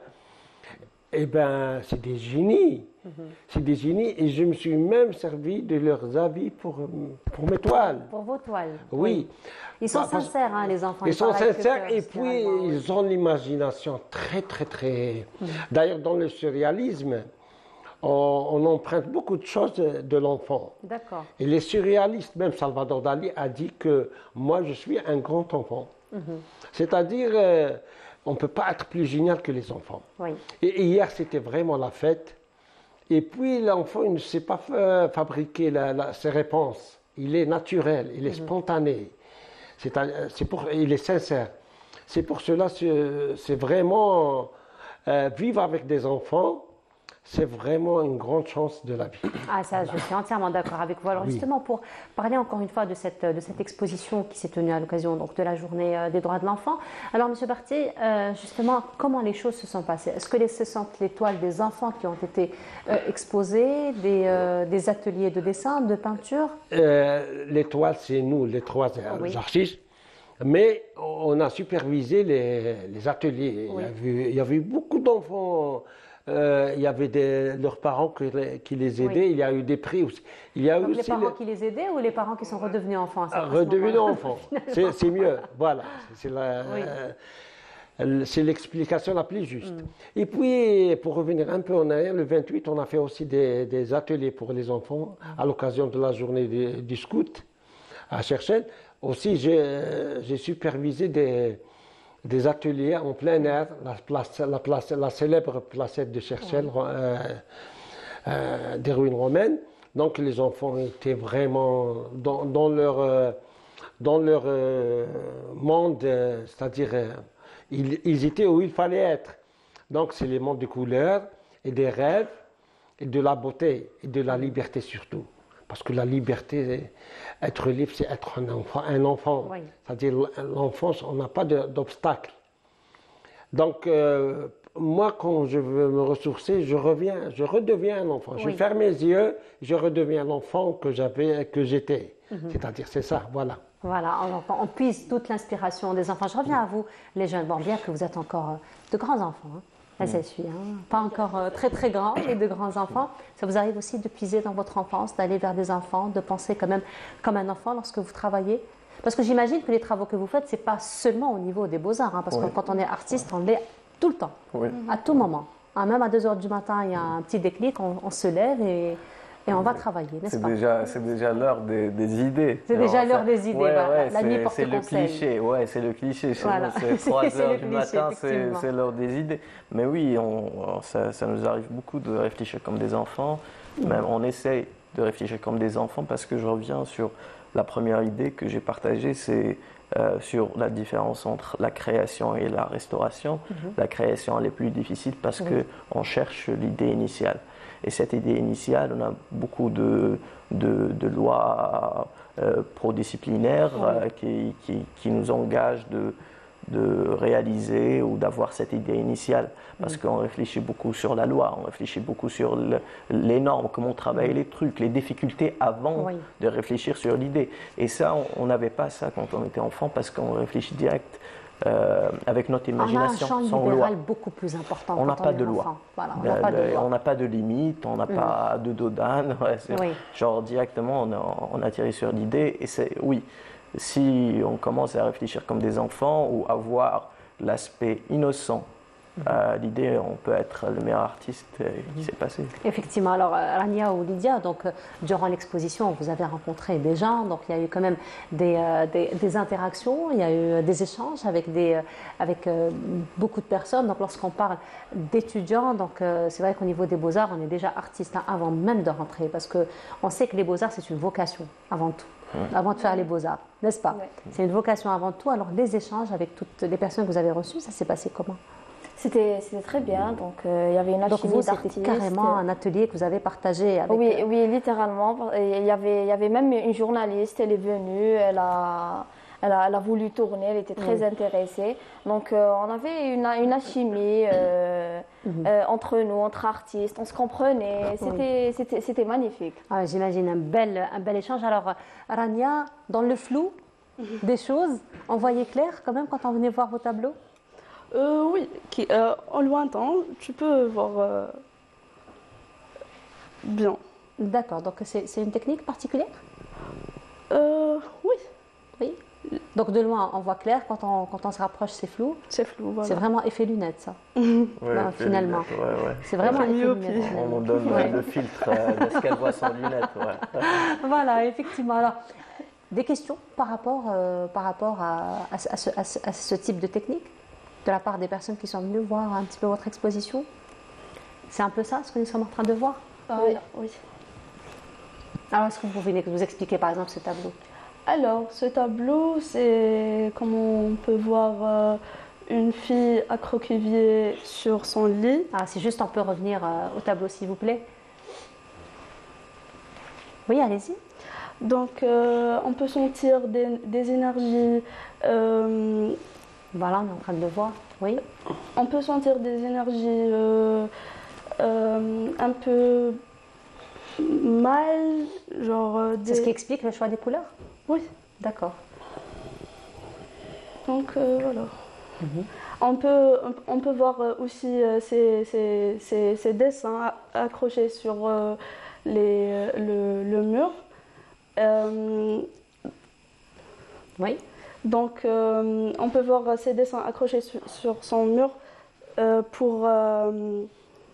Eh bien, c'est des génies. Mm-hmm. C'est des génies et je me suis même servi de leurs avis pour, pour mes toiles. Pour vos toiles. Oui. oui. Ils sont bah, sincères, hein, les enfants. Ils, ils sont sincères et puis ils ont l'imagination très, très, très... Mm. D'ailleurs, dans le surréalisme, on, on emprunte beaucoup de choses de, de l'enfant. D'accord. Et les surréalistes, même Salvador Dali a dit que moi, je suis un grand enfant. Mm-hmm. C'est-à-dire... Euh, on ne peut pas être plus génial que les enfants. Oui. Et, et hier, c'était vraiment la fête. Et puis, l'enfant, il ne sait pas fabriquer la, la, ses réponses. Il est naturel, il est mm-hmm. spontané. C'est un, c'est pour, il est sincère. C'est pour cela que c'est vraiment euh, vivre avec des enfants. C'est vraiment une grande chance de la vie. Ah ça, je suis entièrement d'accord avec vous. Alors oui. justement, pour parler encore une fois de cette, de cette exposition qui s'est tenue à l'occasion donc, de la journée des droits de l'enfant, alors M. Barté, euh, justement, comment les choses se sont passées? Est-ce que les, ce sont les toiles des enfants qui ont été euh, exposées, des, euh, des ateliers de dessin, de peinture? euh, Les toiles, c'est nous, les trois oui. artistes. Mais on a supervisé les, les ateliers. Oui. Il, y avait, il y avait beaucoup d'enfants... Euh, il y avait des, leurs parents qui les, qui les aidaient, oui. il y a eu des prix aussi. Il y a Donc eu les aussi parents le... qui les aidaient ou les parents qui sont redevenus enfants? Redevenus enfants, c'est mieux, voilà, c'est oui. euh, l'explication la plus juste. Mm. Et puis, pour revenir un peu en arrière, le vingt-huit, on a fait aussi des, des ateliers pour les enfants mm. à l'occasion de la journée du, du scout à Cherchel. Aussi, j'ai supervisé des... des ateliers en plein air, la, place, la, place, la célèbre placette de Cherchel, ouais. euh, euh, des ruines romaines, Donc les enfants étaient vraiment dans, dans leur, euh, dans leur euh, monde, euh, c'est-à-dire euh, ils, ils étaient où il fallait être. Donc c'est les mondes de couleurs et des rêves et de la beauté et de la liberté surtout. Parce que la liberté, être libre, c'est être un enfant. Un enfant. Oui. C'est-à-dire l'enfance, on n'a pas d'obstacle. Donc euh, moi, quand je veux me ressourcer, je reviens, je redeviens un enfant. Oui. Je ferme mes yeux, je redeviens l'enfant que j'avais, que j'étais. Mm-hmm. C'est-à-dire, c'est ça, voilà. Voilà, on, on puise toute l'inspiration des enfants. Je reviens à vous, les jeunes. Bon, bien que vous êtes encore de grands enfants, hein. Là, ça suit, hein. Pas encore euh, très très grands, mais de grands enfants. Ça vous arrive aussi de puiser dans votre enfance, d'aller vers des enfants, de penser quand même comme un enfant lorsque vous travaillez? Parce que j'imagine que les travaux que vous faites, ce n'est pas seulement au niveau des beaux-arts, hein, parce oui. que quand on est artiste, on l'est tout le temps, oui. à tout moment. Hein, même à deux heures du matin, il y a un petit déclic, on, on se lève et, et on va travailler, n'est-ce pas? déjà, C'est déjà l'heure des, des idées. C'est déjà l'heure des idées, ouais, bah, ouais, la nuit porte conseil. C'est le cliché, ouais, c'est le cliché. Chez voilà. nous, c'est trois heures du matin, c'est l'heure des idées. Mais oui, on, ça, ça nous arrive beaucoup de réfléchir comme des enfants. Mmh. Même on essaye de réfléchir comme des enfants parce que je reviens sur la première idée que j'ai partagée, c'est euh, sur la différence entre la création et la restauration. Mmh. La création, elle est plus difficile parce oui. qu'on cherche l'idée initiale. Et cette idée initiale, on a beaucoup de, de, de lois euh, pro-disciplinaires oui. euh, qui, qui, qui nous engagent de, de réaliser ou d'avoir cette idée initiale. Parce oui. qu'on réfléchit beaucoup sur la loi, on réfléchit beaucoup sur le, les normes, comment travailler oui. les trucs, les difficultés avant oui. de réfléchir sur l'idée. Et ça, on n'avait pas ça quand on était enfant parce qu'on réfléchit direct. Euh, avec notre imagination, on a un champ sans libéral loi. beaucoup plus important. On n'a pas, voilà, on n'a pas de limite, on n'a mmh. pas de dos d'âne. Ouais, oui. Genre directement, on, a, on atterrit sur l'idée. Et c'est oui, si on commence à réfléchir comme des enfants ou à voir l'aspect innocent. Mmh. Euh, l'idée, on peut être le meilleur artiste euh, qui mmh. s'est passé. Effectivement. Alors, Rania ou Lydia, donc, euh, durant l'exposition, vous avez rencontré des gens, donc il y a eu quand même des, euh, des, des interactions, il y a eu des échanges avec, des, euh, avec euh, beaucoup de personnes. Donc, lorsqu'on parle d'étudiants, donc euh, c'est vrai qu'au niveau des beaux-arts, on est déjà artiste hein, avant même de rentrer, parce qu'on sait que les beaux-arts, c'est une vocation avant tout. Mmh. Avant de faire les beaux-arts, n'est-ce pas? ouais. C'est une vocation avant tout. Alors, les échanges avec toutes les personnes que vous avez reçues, ça s'est passé comment? C'était très bien, donc euh, il y avait une alchimie d'artistes. Donc c'était carrément un atelier que vous avez partagé avec... Oui, oui, littéralement. Il y, avait, il y avait même une journaliste, elle est venue, elle a, elle a, elle a voulu tourner, elle était très oui. intéressée. Donc euh, on avait une, une alchimie euh, mm-hmm. euh, entre nous, entre artistes, on se comprenait, c'était oui. c'était magnifique. Ah, j'imagine un bel, un bel échange. Alors Rania, dans le flou mm-hmm. des choses, on voyait clair quand même quand on venait voir vos tableaux? Euh, oui, qui, euh, en lointain, tu peux voir euh, bien. D'accord, donc c'est une technique particulière? euh, Oui. Oui. Donc de loin, on voit clair, quand on, quand on se rapproche, c'est flou? C'est flou, voilà. C'est vraiment effet lunettes, ça, ouais, ben, finalement. Ouais, ouais. C'est vraiment ouais, effet lunettes. On nous donne ouais. le filtre euh, de ce qu'elle voit sans lunettes. Ouais. Voilà, effectivement. Alors, des questions par rapport, euh, par rapport à, à, à, ce, à, ce, à ce type de technique? De la part des personnes qui sont venues voir un petit peu votre exposition? C'est un peu ça, ce que nous sommes en train de voir? euh, Oui. oui. Alors, est-ce que vous pouvez nous expliquer, par exemple, ce tableau? Alors, ce tableau, c'est comme on peut voir euh, une fille accroquevillée sur son lit. Ah, c'est juste, on peut revenir euh, au tableau, s'il vous plaît? Oui, allez-y. Donc, euh, on peut sentir des, des énergies... Euh, Voilà, on est en train de le voir, oui. On peut sentir des énergies euh, euh, un peu mal, genre... Euh, des... C'est ce qui explique le choix des couleurs? Oui. D'accord. Donc, euh, voilà. Mm-hmm. On peut, on peut voir aussi euh, ces, ces, ces, ces dessins accrochés sur euh, les, le, le mur. Euh, oui. Donc, euh, on peut voir ces dessins accrochés sur, sur son mur euh, pour... Euh,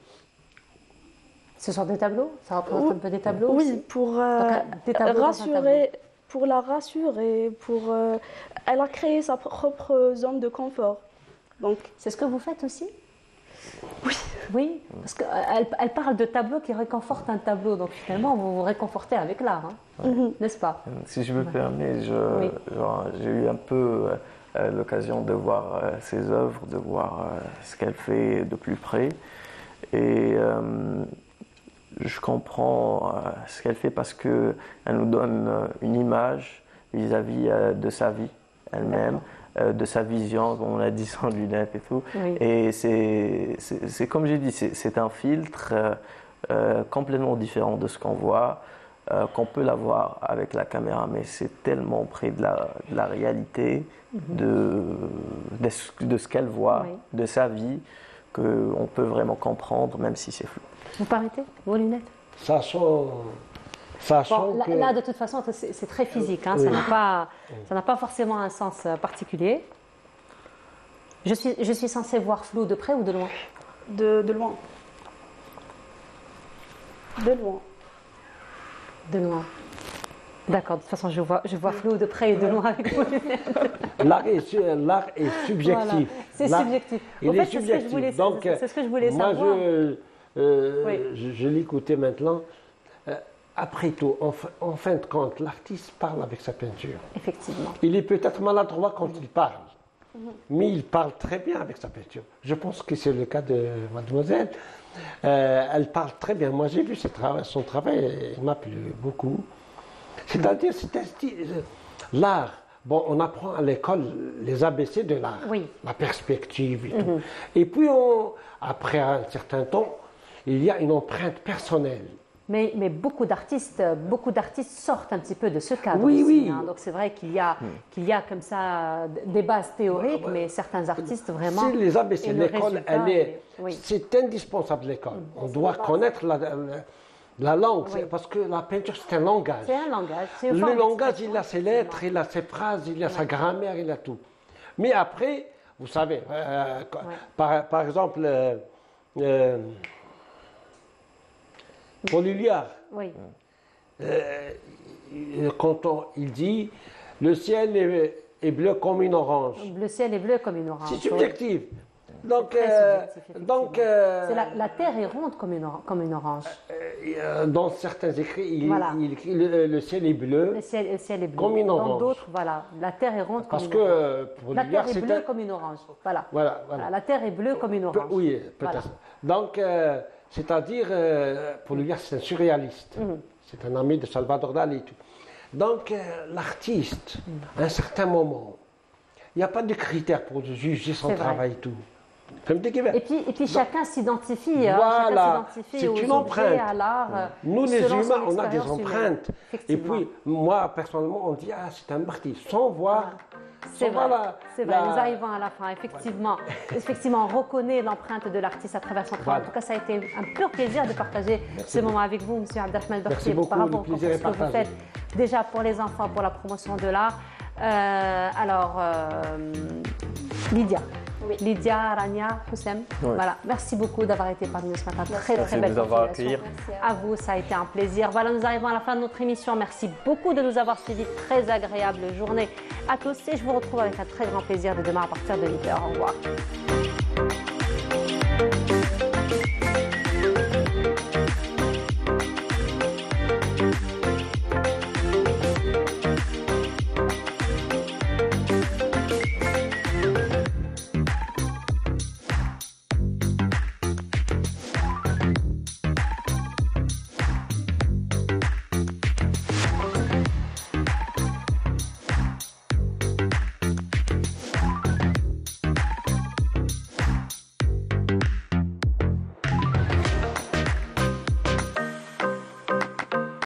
Ce sont des tableaux? Ça représente oui, un peu des tableaux oui, aussi? pour euh, des tableaux rassurer, pour la rassurer, pour... Euh, elle a créé sa propre zone de confort. Donc, c'est ce que vous faites aussi? Oui. Oui, parce qu'elle elle parle de tableaux qui réconfortent un tableau, donc finalement vous vous réconfortez avec l'art, hein, ouais. N'est-ce pas? Si je me ouais. permets, j'ai oui. eu un peu euh, l'occasion de voir euh, ses œuvres, de voir euh, ce qu'elle fait de plus près. Et euh, je comprends euh, ce qu'elle fait parce qu'elle nous donne euh, une image vis-à-vis euh, de sa vie elle-même, euh, de sa vision, comme on a dit, sans lunettes et tout. Oui. Et c'est comme j'ai dit, c'est un filtre euh, euh, complètement différent de ce qu'on voit, euh, qu'on peut l'avoir avec la caméra, mais c'est tellement près de la, de la réalité, mm-hmm. de, de, de ce qu'elle voit, oui. de sa vie, qu'on peut vraiment comprendre, même si c'est flou. Vous permettez vos lunettes? Sachant, sachant bon, que... là, là, de toute façon, c'est très physique, hein, oui. ça n'a pas, ça n'a pas forcément un sens particulier. Je suis, je suis censée voir flou de près ou de loin? De, de loin. De loin. De loin. D'accord, de toute façon, je vois, je vois flou de près et de loin avec vos lunettes. L'art est, est subjectif. Voilà. C'est subjectif. Il en est fait, subjectif. C'est ce que je voulais moi, savoir. Je, euh, oui. je, je l'écoutais maintenant. Euh, après tout, en, en fin de compte, l'artiste parle avec sa peinture. Effectivement. Il est peut-être maladroit quand il parle, mm-hmm. mais il parle très bien avec sa peinture. Je pense que c'est le cas de mademoiselle. Euh, elle parle très bien. Moi, j'ai vu son travail, son travail, il m'a plu beaucoup. C'est-à-dire, c'est l'art. Bon, on apprend à l'école les A B C de l'art, oui. la perspective et tout. Mm-hmm. Et puis, on, après un certain temps, il y a une empreinte personnelle. Mais, mais beaucoup d'artistes, beaucoup d'artistes sortent un petit peu de ce cadre oui, aussi. Oui. Hein. Donc c'est vrai qu'il y a, mm. qu'il y a comme ça des bases théoriques, ouais, ouais. mais certains artistes vraiment. C'est les A B C. L'école, elle est, oui. c'est indispensable l'école. Mm. On doit connaître la. la La langue, oui. parce que la peinture, c'est un langage. C'est un langage. Le langage, il a ses lettres, il a ses phrases, il a ouais. sa grammaire, il a tout. Mais après, vous savez, euh, ouais. par, par exemple, euh, euh, Paul Éluard, oui. euh, quand on, il dit « le ciel est, est bleu comme une orange ». Le ciel est bleu comme une orange. C'est subjectif. Oui. Donc, euh, donc euh, la, la terre est ronde comme une, comme une orange. Euh, dans certains écrits, il, voilà. il écrit le, le ciel est bleu. Le ciel, le ciel est bleu. Comme une orange. Dans d'autres, voilà, la terre est ronde Parce comme une orange. Parce que pour la terre est bleue un... comme une orange. Voilà. Voilà, voilà. voilà. La terre est bleue comme une orange. Pe oui, peut-être. Voilà. Donc, euh, c'est-à-dire, euh, pour lui c'est un surréaliste. Mm-hmm. C'est un ami de Salvador Dali et tout. Donc, euh, l'artiste, mm-hmm. à un certain moment, il n'y a pas de critères pour juger son travail et tout. Et puis, et puis chacun s'identifie voilà. C'est une empreinte. À l'art. Nous, les humains, on a des empreintes. Et puis, moi, personnellement, on dit, ah, c'est un artiste, sans voir. C'est vrai, c'est vrai. Nous arrivons à la fin, effectivement. Effectivement, on reconnaît l'empreinte de l'artiste à travers son travail. Voilà. En tout cas, ça a été un pur plaisir de partager Merci ce beaucoup. moment avec vous, M. Abdelrahmane Berti. Bravo pour ce que vous faites déjà pour les enfants, pour la promotion de l'art. Euh, alors, euh, Lydia. Oui. Lydia, Rania, Houssem. Oui. Voilà. Merci beaucoup d'avoir été parmi nous ce matin. Très, Merci très belle continuation. À vous, ça a été un plaisir. Voilà, nous arrivons à la fin de notre émission. Merci beaucoup de nous avoir suivis. Très agréable journée à tous. Et je vous retrouve avec un très grand plaisir de demain à partir de huit heures. Au revoir.